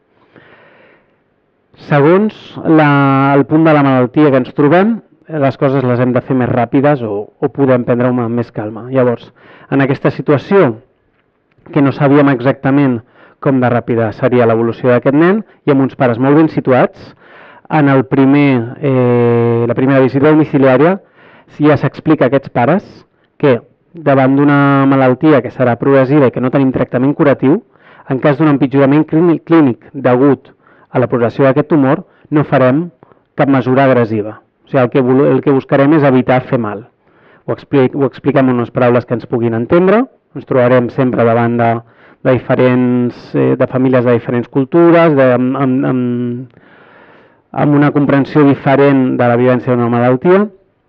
Segons la, el punt de la malaltia que ens trobem, les coses les hem de fer més ràpides o, o podem prendre amb més calma. Llavors, en aquesta situació, que no sabíem exactament com de ràpida seria l'evolució d'aquest nen, i amb uns pares molt ben situats, en el primer, eh, la primera visita domiciliària ja s'explica a aquests pares que davant d'una malaltia que serà progressiva i que no tenim tractament curatiu, en cas d'un empitjorament clínic, clínic degut a la progressió d'aquest tumor, no farem cap mesura agressiva. O sigui, el que, el que buscarem és evitar fer mal. Ho, explic, ho expliquem en unes paraules que ens puguin entendre, ens trobarem sempre davant de, de, diferents, eh, de famílies de diferents cultures, de, amb, amb, amb, amb una comprensió diferent de la vivència d'una malaltia.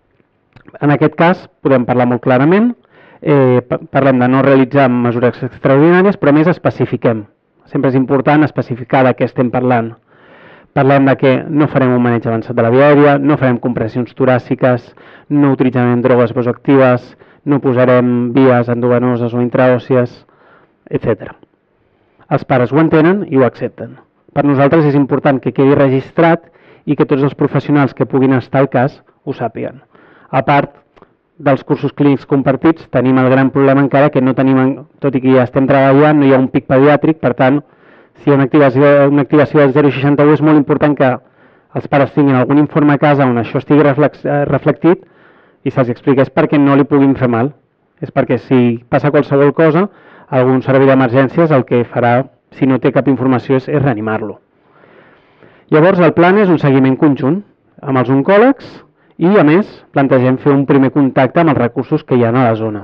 En aquest cas podem parlar molt clarament, eh, parlem de no realitzar mesures extraordinàries, però a més especifiquem. Sempre és important especificar de què estem parlant. Parlem de que no farem un maneig avançat de la via aèria, no farem compressions toràciques, no utilitzarem drogues vasoactives, no posarem vies endovenoses o intraòssies, etcètera. Els pares ho entenen i ho accepten. Per nosaltres és important que quedi registrat i que tots els professionals que puguin estar al cas ho sàpiguen. A part dels cursos clínics compartits, tenim el gran problema encara que no tenim, tot i que ja estem treballant, no hi ha un pic pediàtric, per tant, si hi ha una activació, una activació del zero coma seixanta u és molt important que els pares tinguin algun informe a casa on això estigui reflectit i se'ls expliqués perquè no li puguin fer mal. És perquè si passa qualsevol cosa, algun servei d'emergències el que farà, si no té cap informació, és, és reanimar-lo. Llavors, el plan és un seguiment conjunt amb els oncòlegs i, a més, plantegem fer un primer contacte amb els recursos que hi ha a la zona.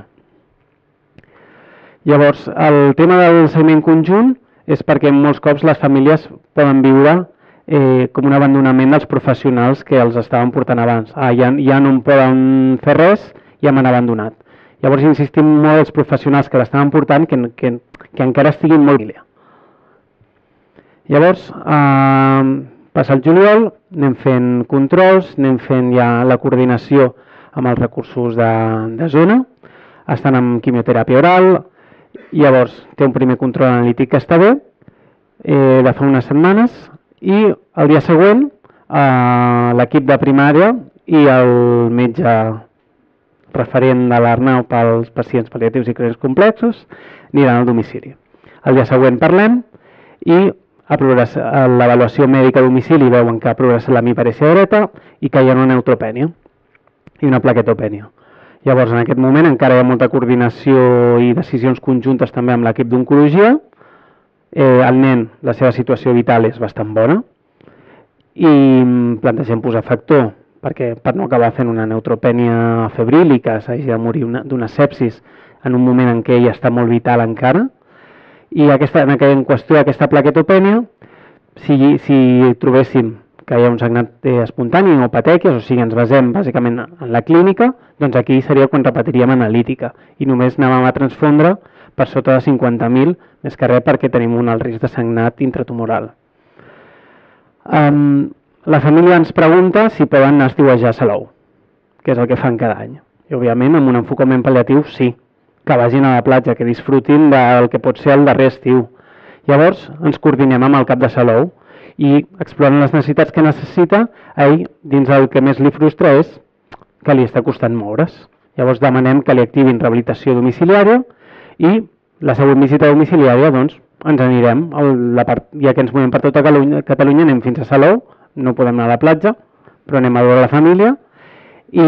Llavors, el tema del seguiment conjunt és perquè molts cops les famílies poden viure eh, com un abandonament dels professionals que els estaven portant abans. Ah, ja, ja no em poden fer res, ja m'han abandonat. Llavors insistim molt els professionals que l'estaven portant que, que, que encara estiguin molt família. Llavors, eh, passa el juliol, anem fent controls, anem fent ja la coordinació amb els recursos de, de zona, estan amb quimioteràpia oral, llavors té un primer control analític que està bé, eh, de fa unes setmanes, i el dia següent eh, l'equip de primària i el metge referent de l'Arnau pels pacients pal·liatius i crònics complexos aniran al domicili. El dia següent parlem i a l'avaluació mèdica a domicili veuen que ha progressat la miparèsia dreta i que hi ha una neutropènia i una plaquetopènia. Llavors, en aquest moment encara hi ha molta coordinació i decisions conjuntes també amb l'equip d'oncologia. Eh, el nen, la seva situació vital és bastant bona i plantegem posar factor perquè per no acabar fent una neutropènia febril i que s'hagi de morir d'una sepsis en un moment en què ell està molt vital encara. I aquesta, en, en qüestió d'aquesta plaquetopènia, si, si trobéssim que hi ha un sagnat espontani o patèquies, o sigui, ens basem bàsicament en la clínica, doncs aquí seria quan repetiríem analítica i només anàvem a transfondre per sota de cinquanta mil, més que res perquè tenim un alt risc de sagnat intratumoral. Um, la família ens pregunta si poden anar a estiuejar a Salou, que és el que fan cada any. I, òbviament, amb un enfocament pal·liatiu, sí, que vagin a la platja, que disfrutin del que pot ser el darrer estiu. Llavors, ens coordinem amb el cap de Salou i explorant les necessitats que necessita, ell, dins el que més li frustra és que li està costant moure's. Llavors demanem que li activin rehabilitació domiciliària i la següent visita domiciliària, doncs, ens anirem, la part, ja que ens movem per tota Catalunya, Catalunya, anem fins a Salou, no podem anar a la platja, però anem a veure la família i,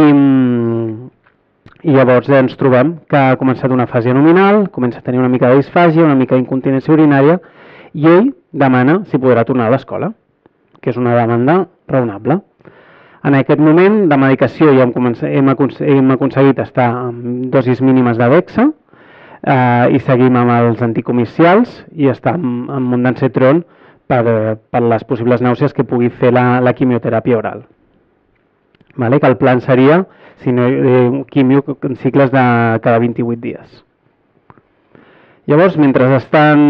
i llavors ens trobem que ha començat una fase nominal, comença a tenir una mica de disfàgia, una mica d'incontinència urinària i ell demana si podrà tornar a l'escola, que és una demanda raonable. En aquest moment de medicació ja hem, hem, hem aconseguit estar amb dosis mínimes de Dexa eh, i seguim amb els anticomicials i està amb, amb ondansetron per, per les possibles nàusees que pugui fer la, la quimioteràpia oral. Vale? Que el plan seria si no, eh, quimio en cicles de cada vint-i-vuit dies. Llavors, mentre estan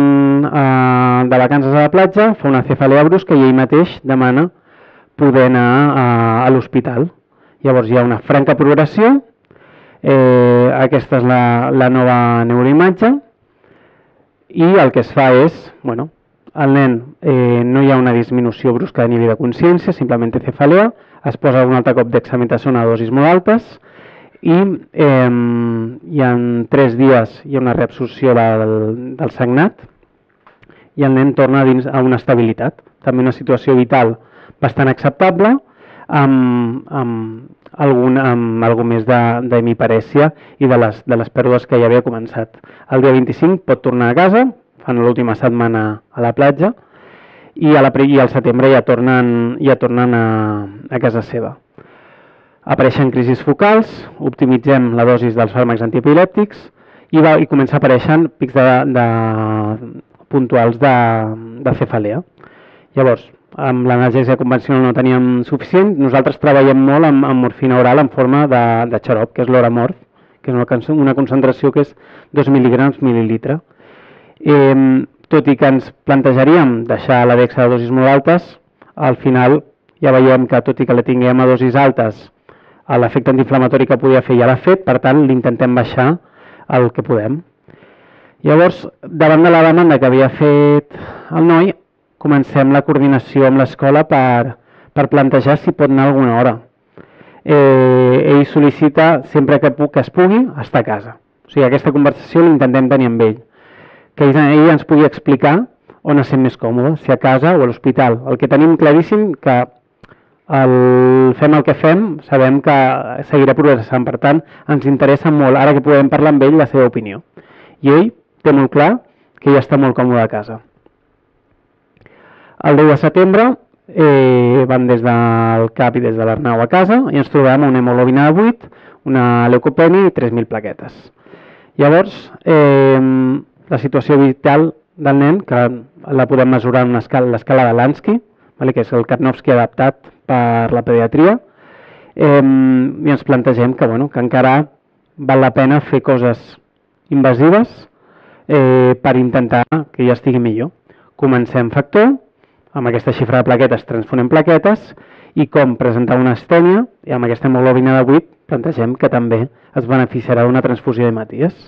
eh, de vacances a la platja, fa una cefalea brusca i ell mateix demana poder anar a, a l'hospital. Llavors hi ha una franca progressió, eh, aquesta és la, la nova neuroimatge i el que es fa és, bueno, el nen eh, no hi ha una disminució brusca de nivell de consciència, simplement té cefalea, es posa un altre cop dexametasona a dosis molt altes i, eh, i en tres dies hi ha una reabsorció del, del sagnat i el nen torna dins a una estabilitat. També una situació vital bastant acceptable, amb, amb, algun, amb algun més d'hemiparèsia i de les, de les pèrdues que ja havia començat. El dia vint-i-cinc pot tornar a casa, fan l'última setmana a la platja, i, a la, i al setembre ja tornen, ja tornen a, a casa seva. Apareixen crisis focals, optimitzem la dosis dels fàrmacs antiepilèptics i, va, i comença a aparèixer pics de, de, puntuals de, de cefalea. Llavors, amb l'analgèsia convencional no teníem suficient, nosaltres treballem molt amb, amb morfina oral en forma de, de xarop, que és l'oramorf, que és una, una concentració que és dos mil·ligrams mil·lilitre. Eh, tot i que ens plantejaríem deixar la Dexa a dosis molt altes, al final ja veiem que tot i que la tinguem a dosis altes, l'efecte antiinflamatori que podia fer ja l'ha fet, per tant l'intentem baixar el que podem. Llavors, davant de la demanda que havia fet el noi, comencem la coordinació amb l'escola per, per plantejar si pot anar alguna hora. Eh, ell sol·licita, sempre que, que es pugui, estar a casa. O sigui, aquesta conversació l'intentem tenir amb ell. Que ell, ell ens pugui explicar on es sent més còmode, si a casa o a l'hospital. El que tenim claríssim que el, fem el que fem, sabem que seguirà progressant. Per tant, ens interessa molt, ara que podem parlar amb ell, la seva opinió. I ell té molt clar que ja està molt còmode a casa. El deu de setembre eh, van des del CAP i des de l'Arnau a casa i ens trobem una hemoglobina de vuit, una leucopènia i tres mil plaquetes. Llavors, eh, la situació vital del nen, que la podem mesurar en l'escala de Lansky, que és el Karnofsky adaptat per la pediatria, eh, i ens plantegem que, bueno, que encara val la pena fer coses invasives eh, per intentar que ja estigui millor. Comencem factor, amb aquesta xifra de plaquetes transfonem plaquetes, i com presentar una estènia, i amb aquesta hemoglobina de vuit plantegem que també es beneficiarà d'una transfusió d'hematies.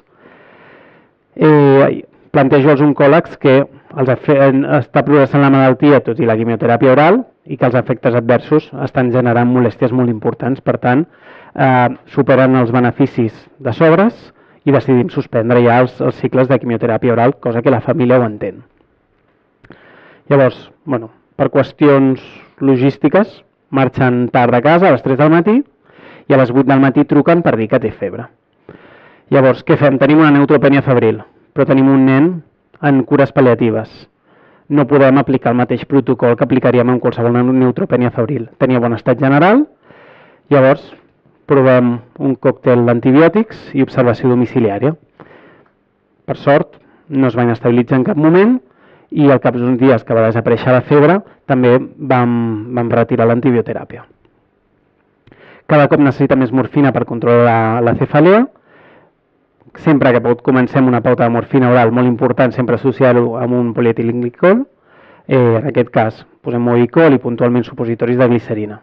Eh, plantejo als oncòlegs que els està progressant la malaltia tot i la quimioteràpia oral i que els efectes adversos estan generant molèsties molt importants. Per tant, eh, superen els beneficis de sobres i decidim suspendre ja els, els cicles de quimioteràpia oral, cosa que la família ho entén. Llavors, bueno, per qüestions logístiques, marxen tard a casa a les tres del matí i a les vuit del matí truquen per dir que té febre. Llavors, què fem? Tenim una neutropènia febril, però tenim un nen en cures pal·liatives. No podem aplicar el mateix protocol que aplicaríem en qualsevol neutropènia febril. Tenia bon estat general, llavors provem un còctel d'antibiòtics i observació domiciliària. Per sort, no es va inestabilitzar en cap moment i al cap d'uns dies que va desaparèixer la febre també vam, vam retirar l'antibioteràpia. Cada cop necessita més morfina per controlar la, la cefalea. Sempre que pot comencem una pauta de morfina oral, molt important sempre associar-ho amb un polietilenglicol. Eh, en aquest cas posem movicol i puntualment supositoris de glicerina.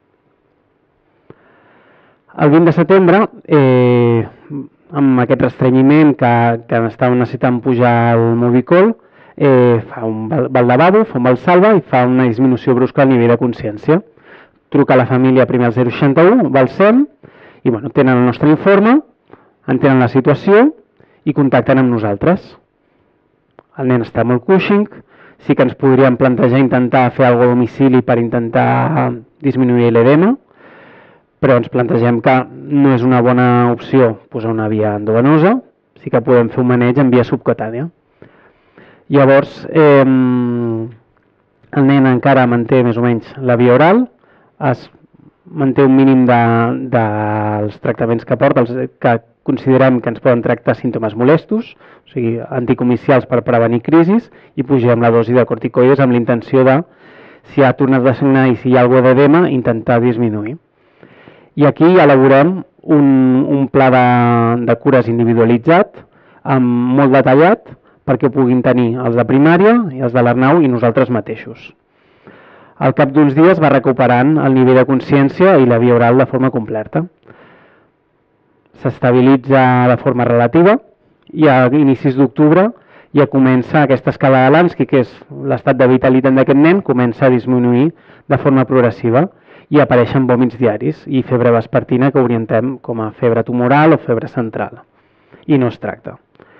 El vint de setembre, eh, amb aquest restrenyiment que, que estava necessitant pujar el movicol, eh, fa un va al lavabo, fa un valsalva i fa una disminució brusca al nivell de consciència. Truca a la família primer al zero seixanta u, va al S E M i bueno, tenen el nostre informe, entenen la situació i contacten amb nosaltres. El nen està molt Cushing, sí que ens podríem plantejar intentar fer alguna cosa a domicili per intentar disminuir l'edema, però ens plantegem que no és una bona opció posar una via endovenosa, sí que podem fer un maneig en via subcutània. Llavors, eh, el nen encara manté més o menys la via oral, es manté un mínim de, dels tractaments que porta, els que considerem que ens poden tractar símptomes molestos, o sigui, anticomicials per prevenir crisis, i pugem la dosi de corticoides amb la intenció de, si ha tornat a signar i si hi ha alguna cosa d'edema, intentar disminuir. I aquí elaborem un, un pla de, de cures individualitzat, amb molt detallat, perquè ho puguin tenir els de primària i els de l'Arnau i nosaltres mateixos. Al cap d'uns dies va recuperant el nivell de consciència i la via oral de forma completa. S'estabilitza de forma relativa i a inicis d'octubre ja comença aquesta escala de Lansky, que és l'estat de vitalitat d'aquest nen, comença a disminuir de forma progressiva i apareixen vòmits diaris i febre vespertina que orientem com a febre tumoral o febre central i no es tracta.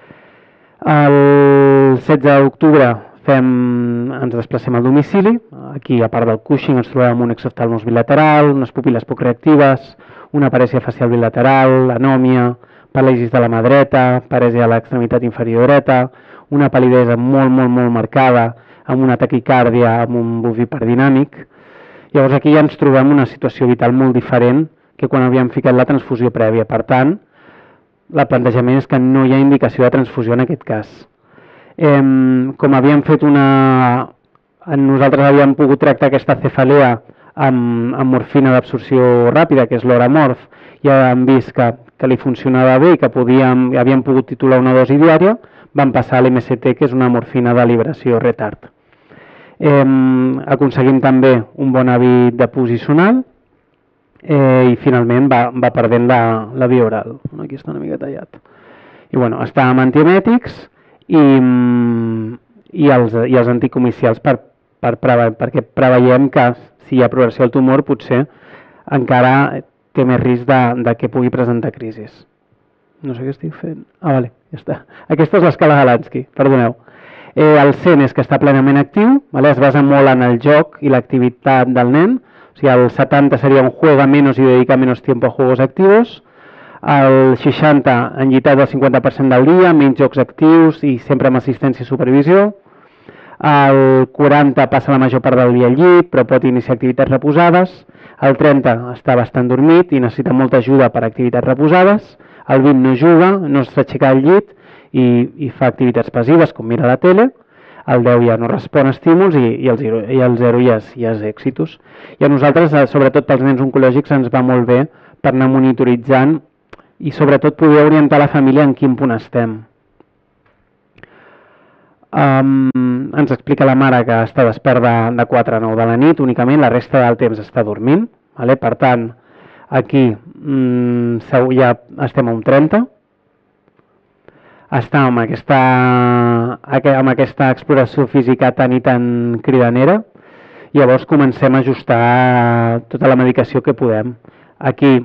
El setze d'octubre fem, ens desplacem al domicili. Aquí, a part del Cushing, ens trobem un exoftalmos bilateral, unes pupil·les poc reactives, una parèsia facial bilateral, anòmia, paràlisis de la mà dreta, parèsia a l'extremitat inferior dreta, una pal·lidesa molt, molt, molt marcada, amb una taquicàrdia, amb un buf hiperdinàmic. Llavors aquí ja ens trobem una situació vital molt diferent que quan havíem ficat la transfusió prèvia. Per tant, el plantejament és que no hi ha indicació de transfusió en aquest cas. Eh, com havíem fet una... Nosaltres havíem pogut tractar aquesta cefalea amb, amb morfina d'absorció ràpida, que és l'oramorf, i hem vist que, que li funcionava bé i que podíem, havíem pogut titular una dosi diària, vam passar a l'M S T, que és una morfina de liberació retard. Eh, aconseguim també un bon hàbit deposicional eh, i finalment va, va perdent la, la via oral. Aquí està una mica tallat. I bueno, està amb antiemètics i, i, els, i els anticomicials per, per preve, perquè preveiem que si hi ha progressió del tumor potser encara té més risc de, de que pugui presentar crisis. No sé què estic fent. Ah, vale, ja està. Aquesta és l'escala de Lansky, perdoneu. Eh, el C E N és que està plenament actiu, vale? Es basa molt en el joc i l'activitat del nen. O sigui, el setanta seria un juega menos i dedica menos tiempo a juegos activos. El seixanta en llitat del cinquanta per cent del dia, menys jocs actius i sempre amb assistència i supervisió. El quaranta passa la major part del dia al llit, però pot iniciar activitats reposades. El trenta està bastant dormit i necessita molta ajuda per a activitats reposades. El vint no juga, no s'aixeca del llit i, i fa activitats passives com mira la tele. el deu ja no respon a estímuls i, i, el, zero, i el zero ja és, ja és èxitus. I a nosaltres, sobretot pels nens oncològics, ens va molt bé per anar monitoritzant i sobretot poder orientar la família en quin punt estem. Um, ens explica la mare que està despert de, de quatre a nou de la nit únicament, la resta del temps està dormint. Vale? Per tant, aquí mm, ja estem a un trenta. Està amb aquesta, amb aquesta exploració física tan i tan cridanera. Llavors comencem a ajustar tota la medicació que podem. Aquí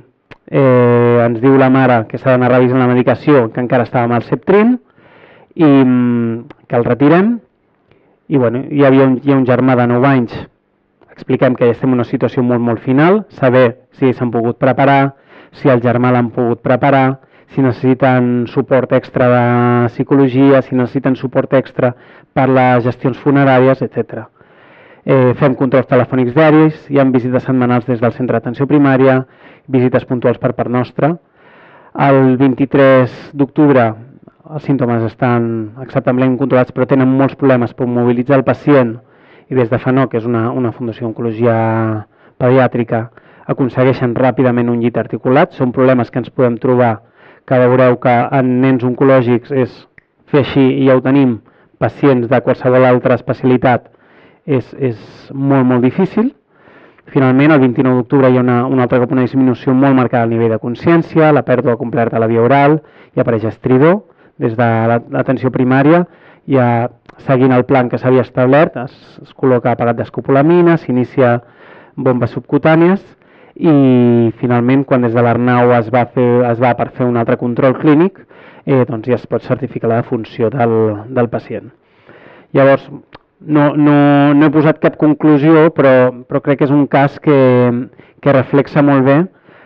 eh, ens diu la mare que s'ha d'anar revisant la medicació, que encara estava amb el Septrin, i que el retirem. I bueno, hi havia un, hi ha un germà de nou anys. Expliquem que ja estem en una situació molt, molt final, saber si s'han pogut preparar, si el germà l'han pogut preparar, si necessiten suport extra de psicologia, si necessiten suport extra per les gestions funeràries, etcètera. Eh, fem controls telefònics diaris, hi ha visites setmanals des del centre d'atenció primària, visites puntuals per part nostra. El vint-i-tres d'octubre els símptomes estan acceptablement controlats, però tenen molts problemes per mobilitzar el pacient i des de FANOC, que és una, una fundació d'oncologia pediàtrica, aconsegueixen ràpidament un llit articulat. Són problemes que ens podem trobar, que veureu que en nens oncològics és fer així i ja ho tenim, pacients de qualsevol altra especialitat és, és molt, molt difícil. Finalment, el vint-i-nou d'octubre hi ha una, un altre cop una disminució molt marcada al nivell de consciència, la pèrdua completa de la via oral, i apareix estridor. Des de l'atenció primària, ja seguint el plan que s'havia establert, es, es col·loca apagat d'escopolamina, s'inicia bombes subcutànies i finalment, quan des de l'Arnau es va fer, es va per fer un altre control clínic, eh, doncs ja es pot certificar la defunció del, del pacient. Llavors, no, no, no he posat cap conclusió, però, però crec que és un cas que, que reflexa molt bé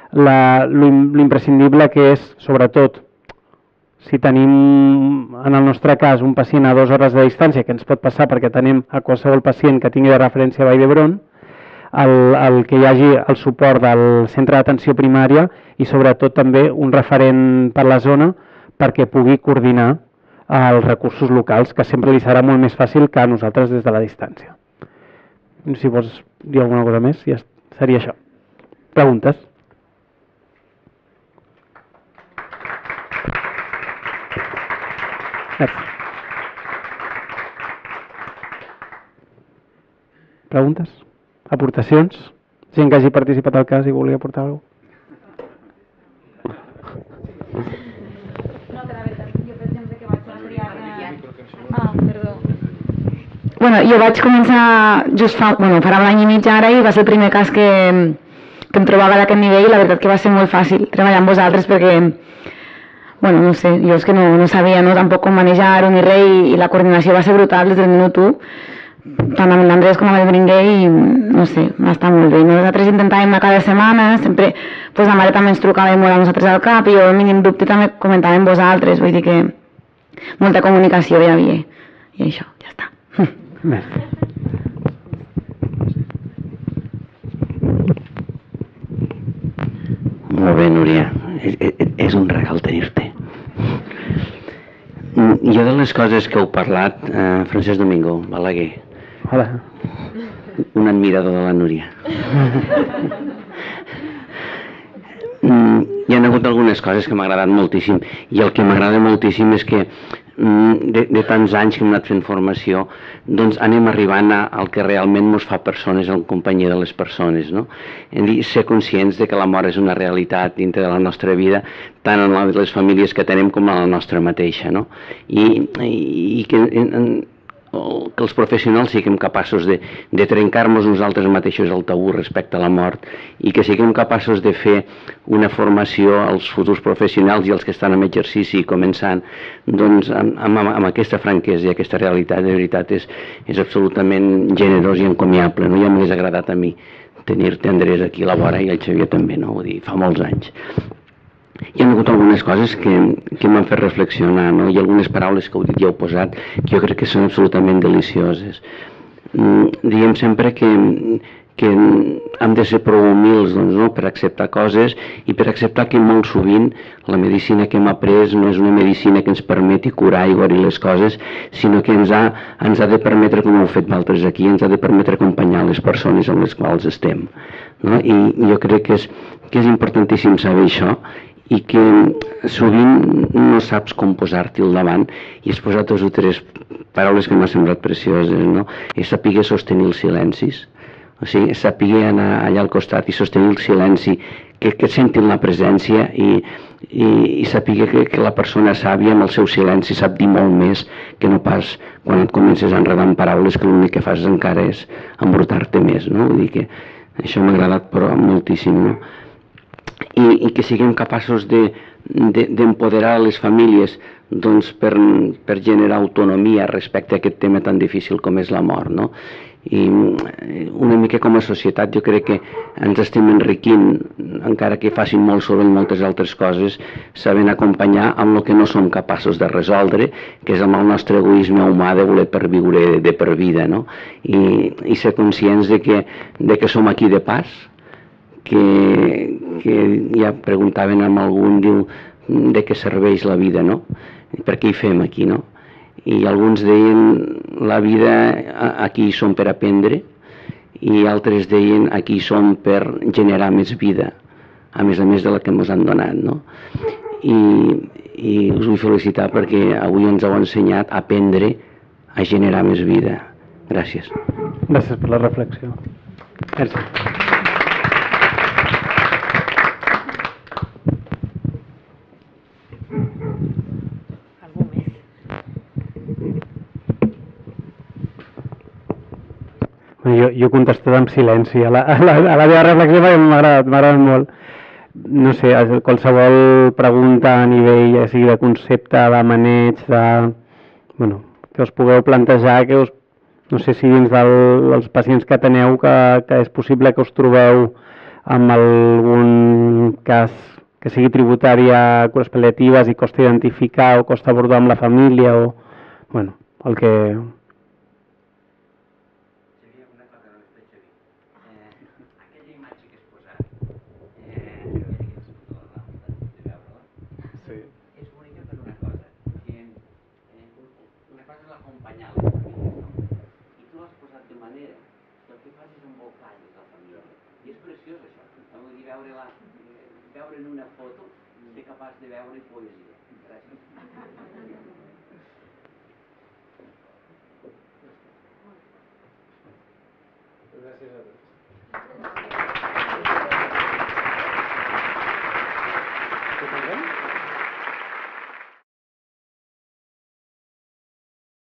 l'imprescindible que és, sobretot, si tenim, en el nostre cas, un pacient a dues hores de distància, que ens pot passar perquè tenim a qualsevol pacient que tingui de referència a Vall d'Hebron, el, el que hi hagi el suport del centre d'atenció primària i sobretot també un referent per la zona perquè pugui coordinar els recursos locals, que sempre li serà molt més fàcil que a nosaltres des de la distància. Si vols dir alguna cosa més, ja seria això. Preguntes? Preguntes? Aportacions? Gent que hagi participat al cas i volia aportar alguna cosa? No, que la veritat, jo per exemple que vaig estudiar... Ah, perdó. Bueno, jo vaig començar just fa, bueno, farà un any i mig ara i va ser el primer cas que, que em trobava d'aquest nivell i la veritat que va ser molt fàcil treballar amb vosaltres perquè, bueno, no sé, jo és que no, no sabia no, tampoc com manejar-ho ni res i, i la coordinació va ser brutal des del minut u, tant amb l'Andrés com amb el Bringuer i no sé, va estar molt bé. Nosaltres intentàvem cada setmana, sempre pues, la mare també ens trucava molt a nosaltres al cap i jo el mínim dubte també comentava amb vosaltres, vull dir que molta comunicació hi havia i això, ja està. Bé. Molt bé, Núria, és, és un regal tenir-te. Jo de les coses que heu parlat, eh, Francesc Domingo, Balaguer. Hola. Un admirador de la Núria. Hi ha hagut algunes coses que m'ha agradat moltíssim i el que m'agrada moltíssim és que de, de tants anys que hem anat fent formació doncs anem arribant a, al que realment ens fa persones en companyia de les persones, no? Hem de ser conscients de que la mort és una realitat dintre de la nostra vida, tant en la de les famílies que tenim com en la nostra mateixa, no? I, i, i que en, en, que els professionals siguem capaços de, de trencar-nos nosaltres mateixos el tabú respecte a la mort i que siguem capaços de fer una formació als futurs professionals i als que estan en exercici i començant doncs amb, amb, amb aquesta franquesa i aquesta realitat, de veritat és, és absolutament generós i encomiable, no? Ja m'hagués agradat a mi tenir-te, Andrés, aquí a la vora i el Xavier també, no? Vull dir, fa molts anys. Hi ha hagut algunes coses que, que m'han fet reflexionar, no? I algunes paraules que heu dit i heu posat que jo crec que són absolutament delicioses. Mm, diem sempre que, que hem de ser prou humils doncs, no? Per acceptar coses i per acceptar que molt sovint la medicina que hem après no és una medicina que ens permeti curar i guarir les coses, sinó que ens ha, ens ha de permetre, com heu fet vosaltres aquí, ens ha de permetre acompanyar les persones amb les quals estem. No? I jo crec que és, que és importantíssim saber això i que sovint no saps com posar-t'hi al davant i has posat dues o tres paraules que m'han semblat precioses, no? És saber sostenir els silencis, o sigui, saber anar allà al costat i sostenir el silenci, que, que sentin la presència i, i, i saber que, que la persona sàvia amb el seu silenci sap dir molt més que no pas quan et comences a enredar en paraules que l'únic que fas encara és embrutar-te més, no? Vull dir que això m'ha agradat però moltíssim, no? I, i que siguem capaços d'empoderar de, de, les famílies doncs, per, per generar autonomia respecte a aquest tema tan difícil com és la mort, no? I una mica com a societat jo crec que ens estem enriquint, encara que facin molt soroll moltes altres coses, sabent acompanyar amb el que no som capaços de resoldre, que és amb el nostre egoisme humà de voler perviure de per vida, no? I, i ser conscients de que, de que som aquí de pas, que, que ja preguntaven amb algun, diu, de què serveix la vida, no? Per què hi fem aquí, no? I alguns deien, la vida, aquí hi som per aprendre, i altres deien, aquí hi som per generar més vida, a més a més de la que ens han donat, no? I, i us vull felicitar perquè avui ens heu ensenyat a aprendre a generar més vida. Gràcies. Gràcies per la reflexió. Gràcies. Jo, jo he contestat amb silenci a la, a la, a la meva reflexió perquè m'ha agradat, m'ha agradat molt. No sé, qualsevol pregunta a nivell, ja sigui de concepte, de maneig, de... Bueno, que us pugueu plantejar, que us, no sé si dins del, dels pacients que teneu, que, que és possible que us trobeu amb algun cas que sigui tributari a cures pal·liatives i costa identificar o costa abordar amb la família o... Bueno, el que... Veure en una foto, ser capaç de veure poesia. Gràcies. Gràcies a tots.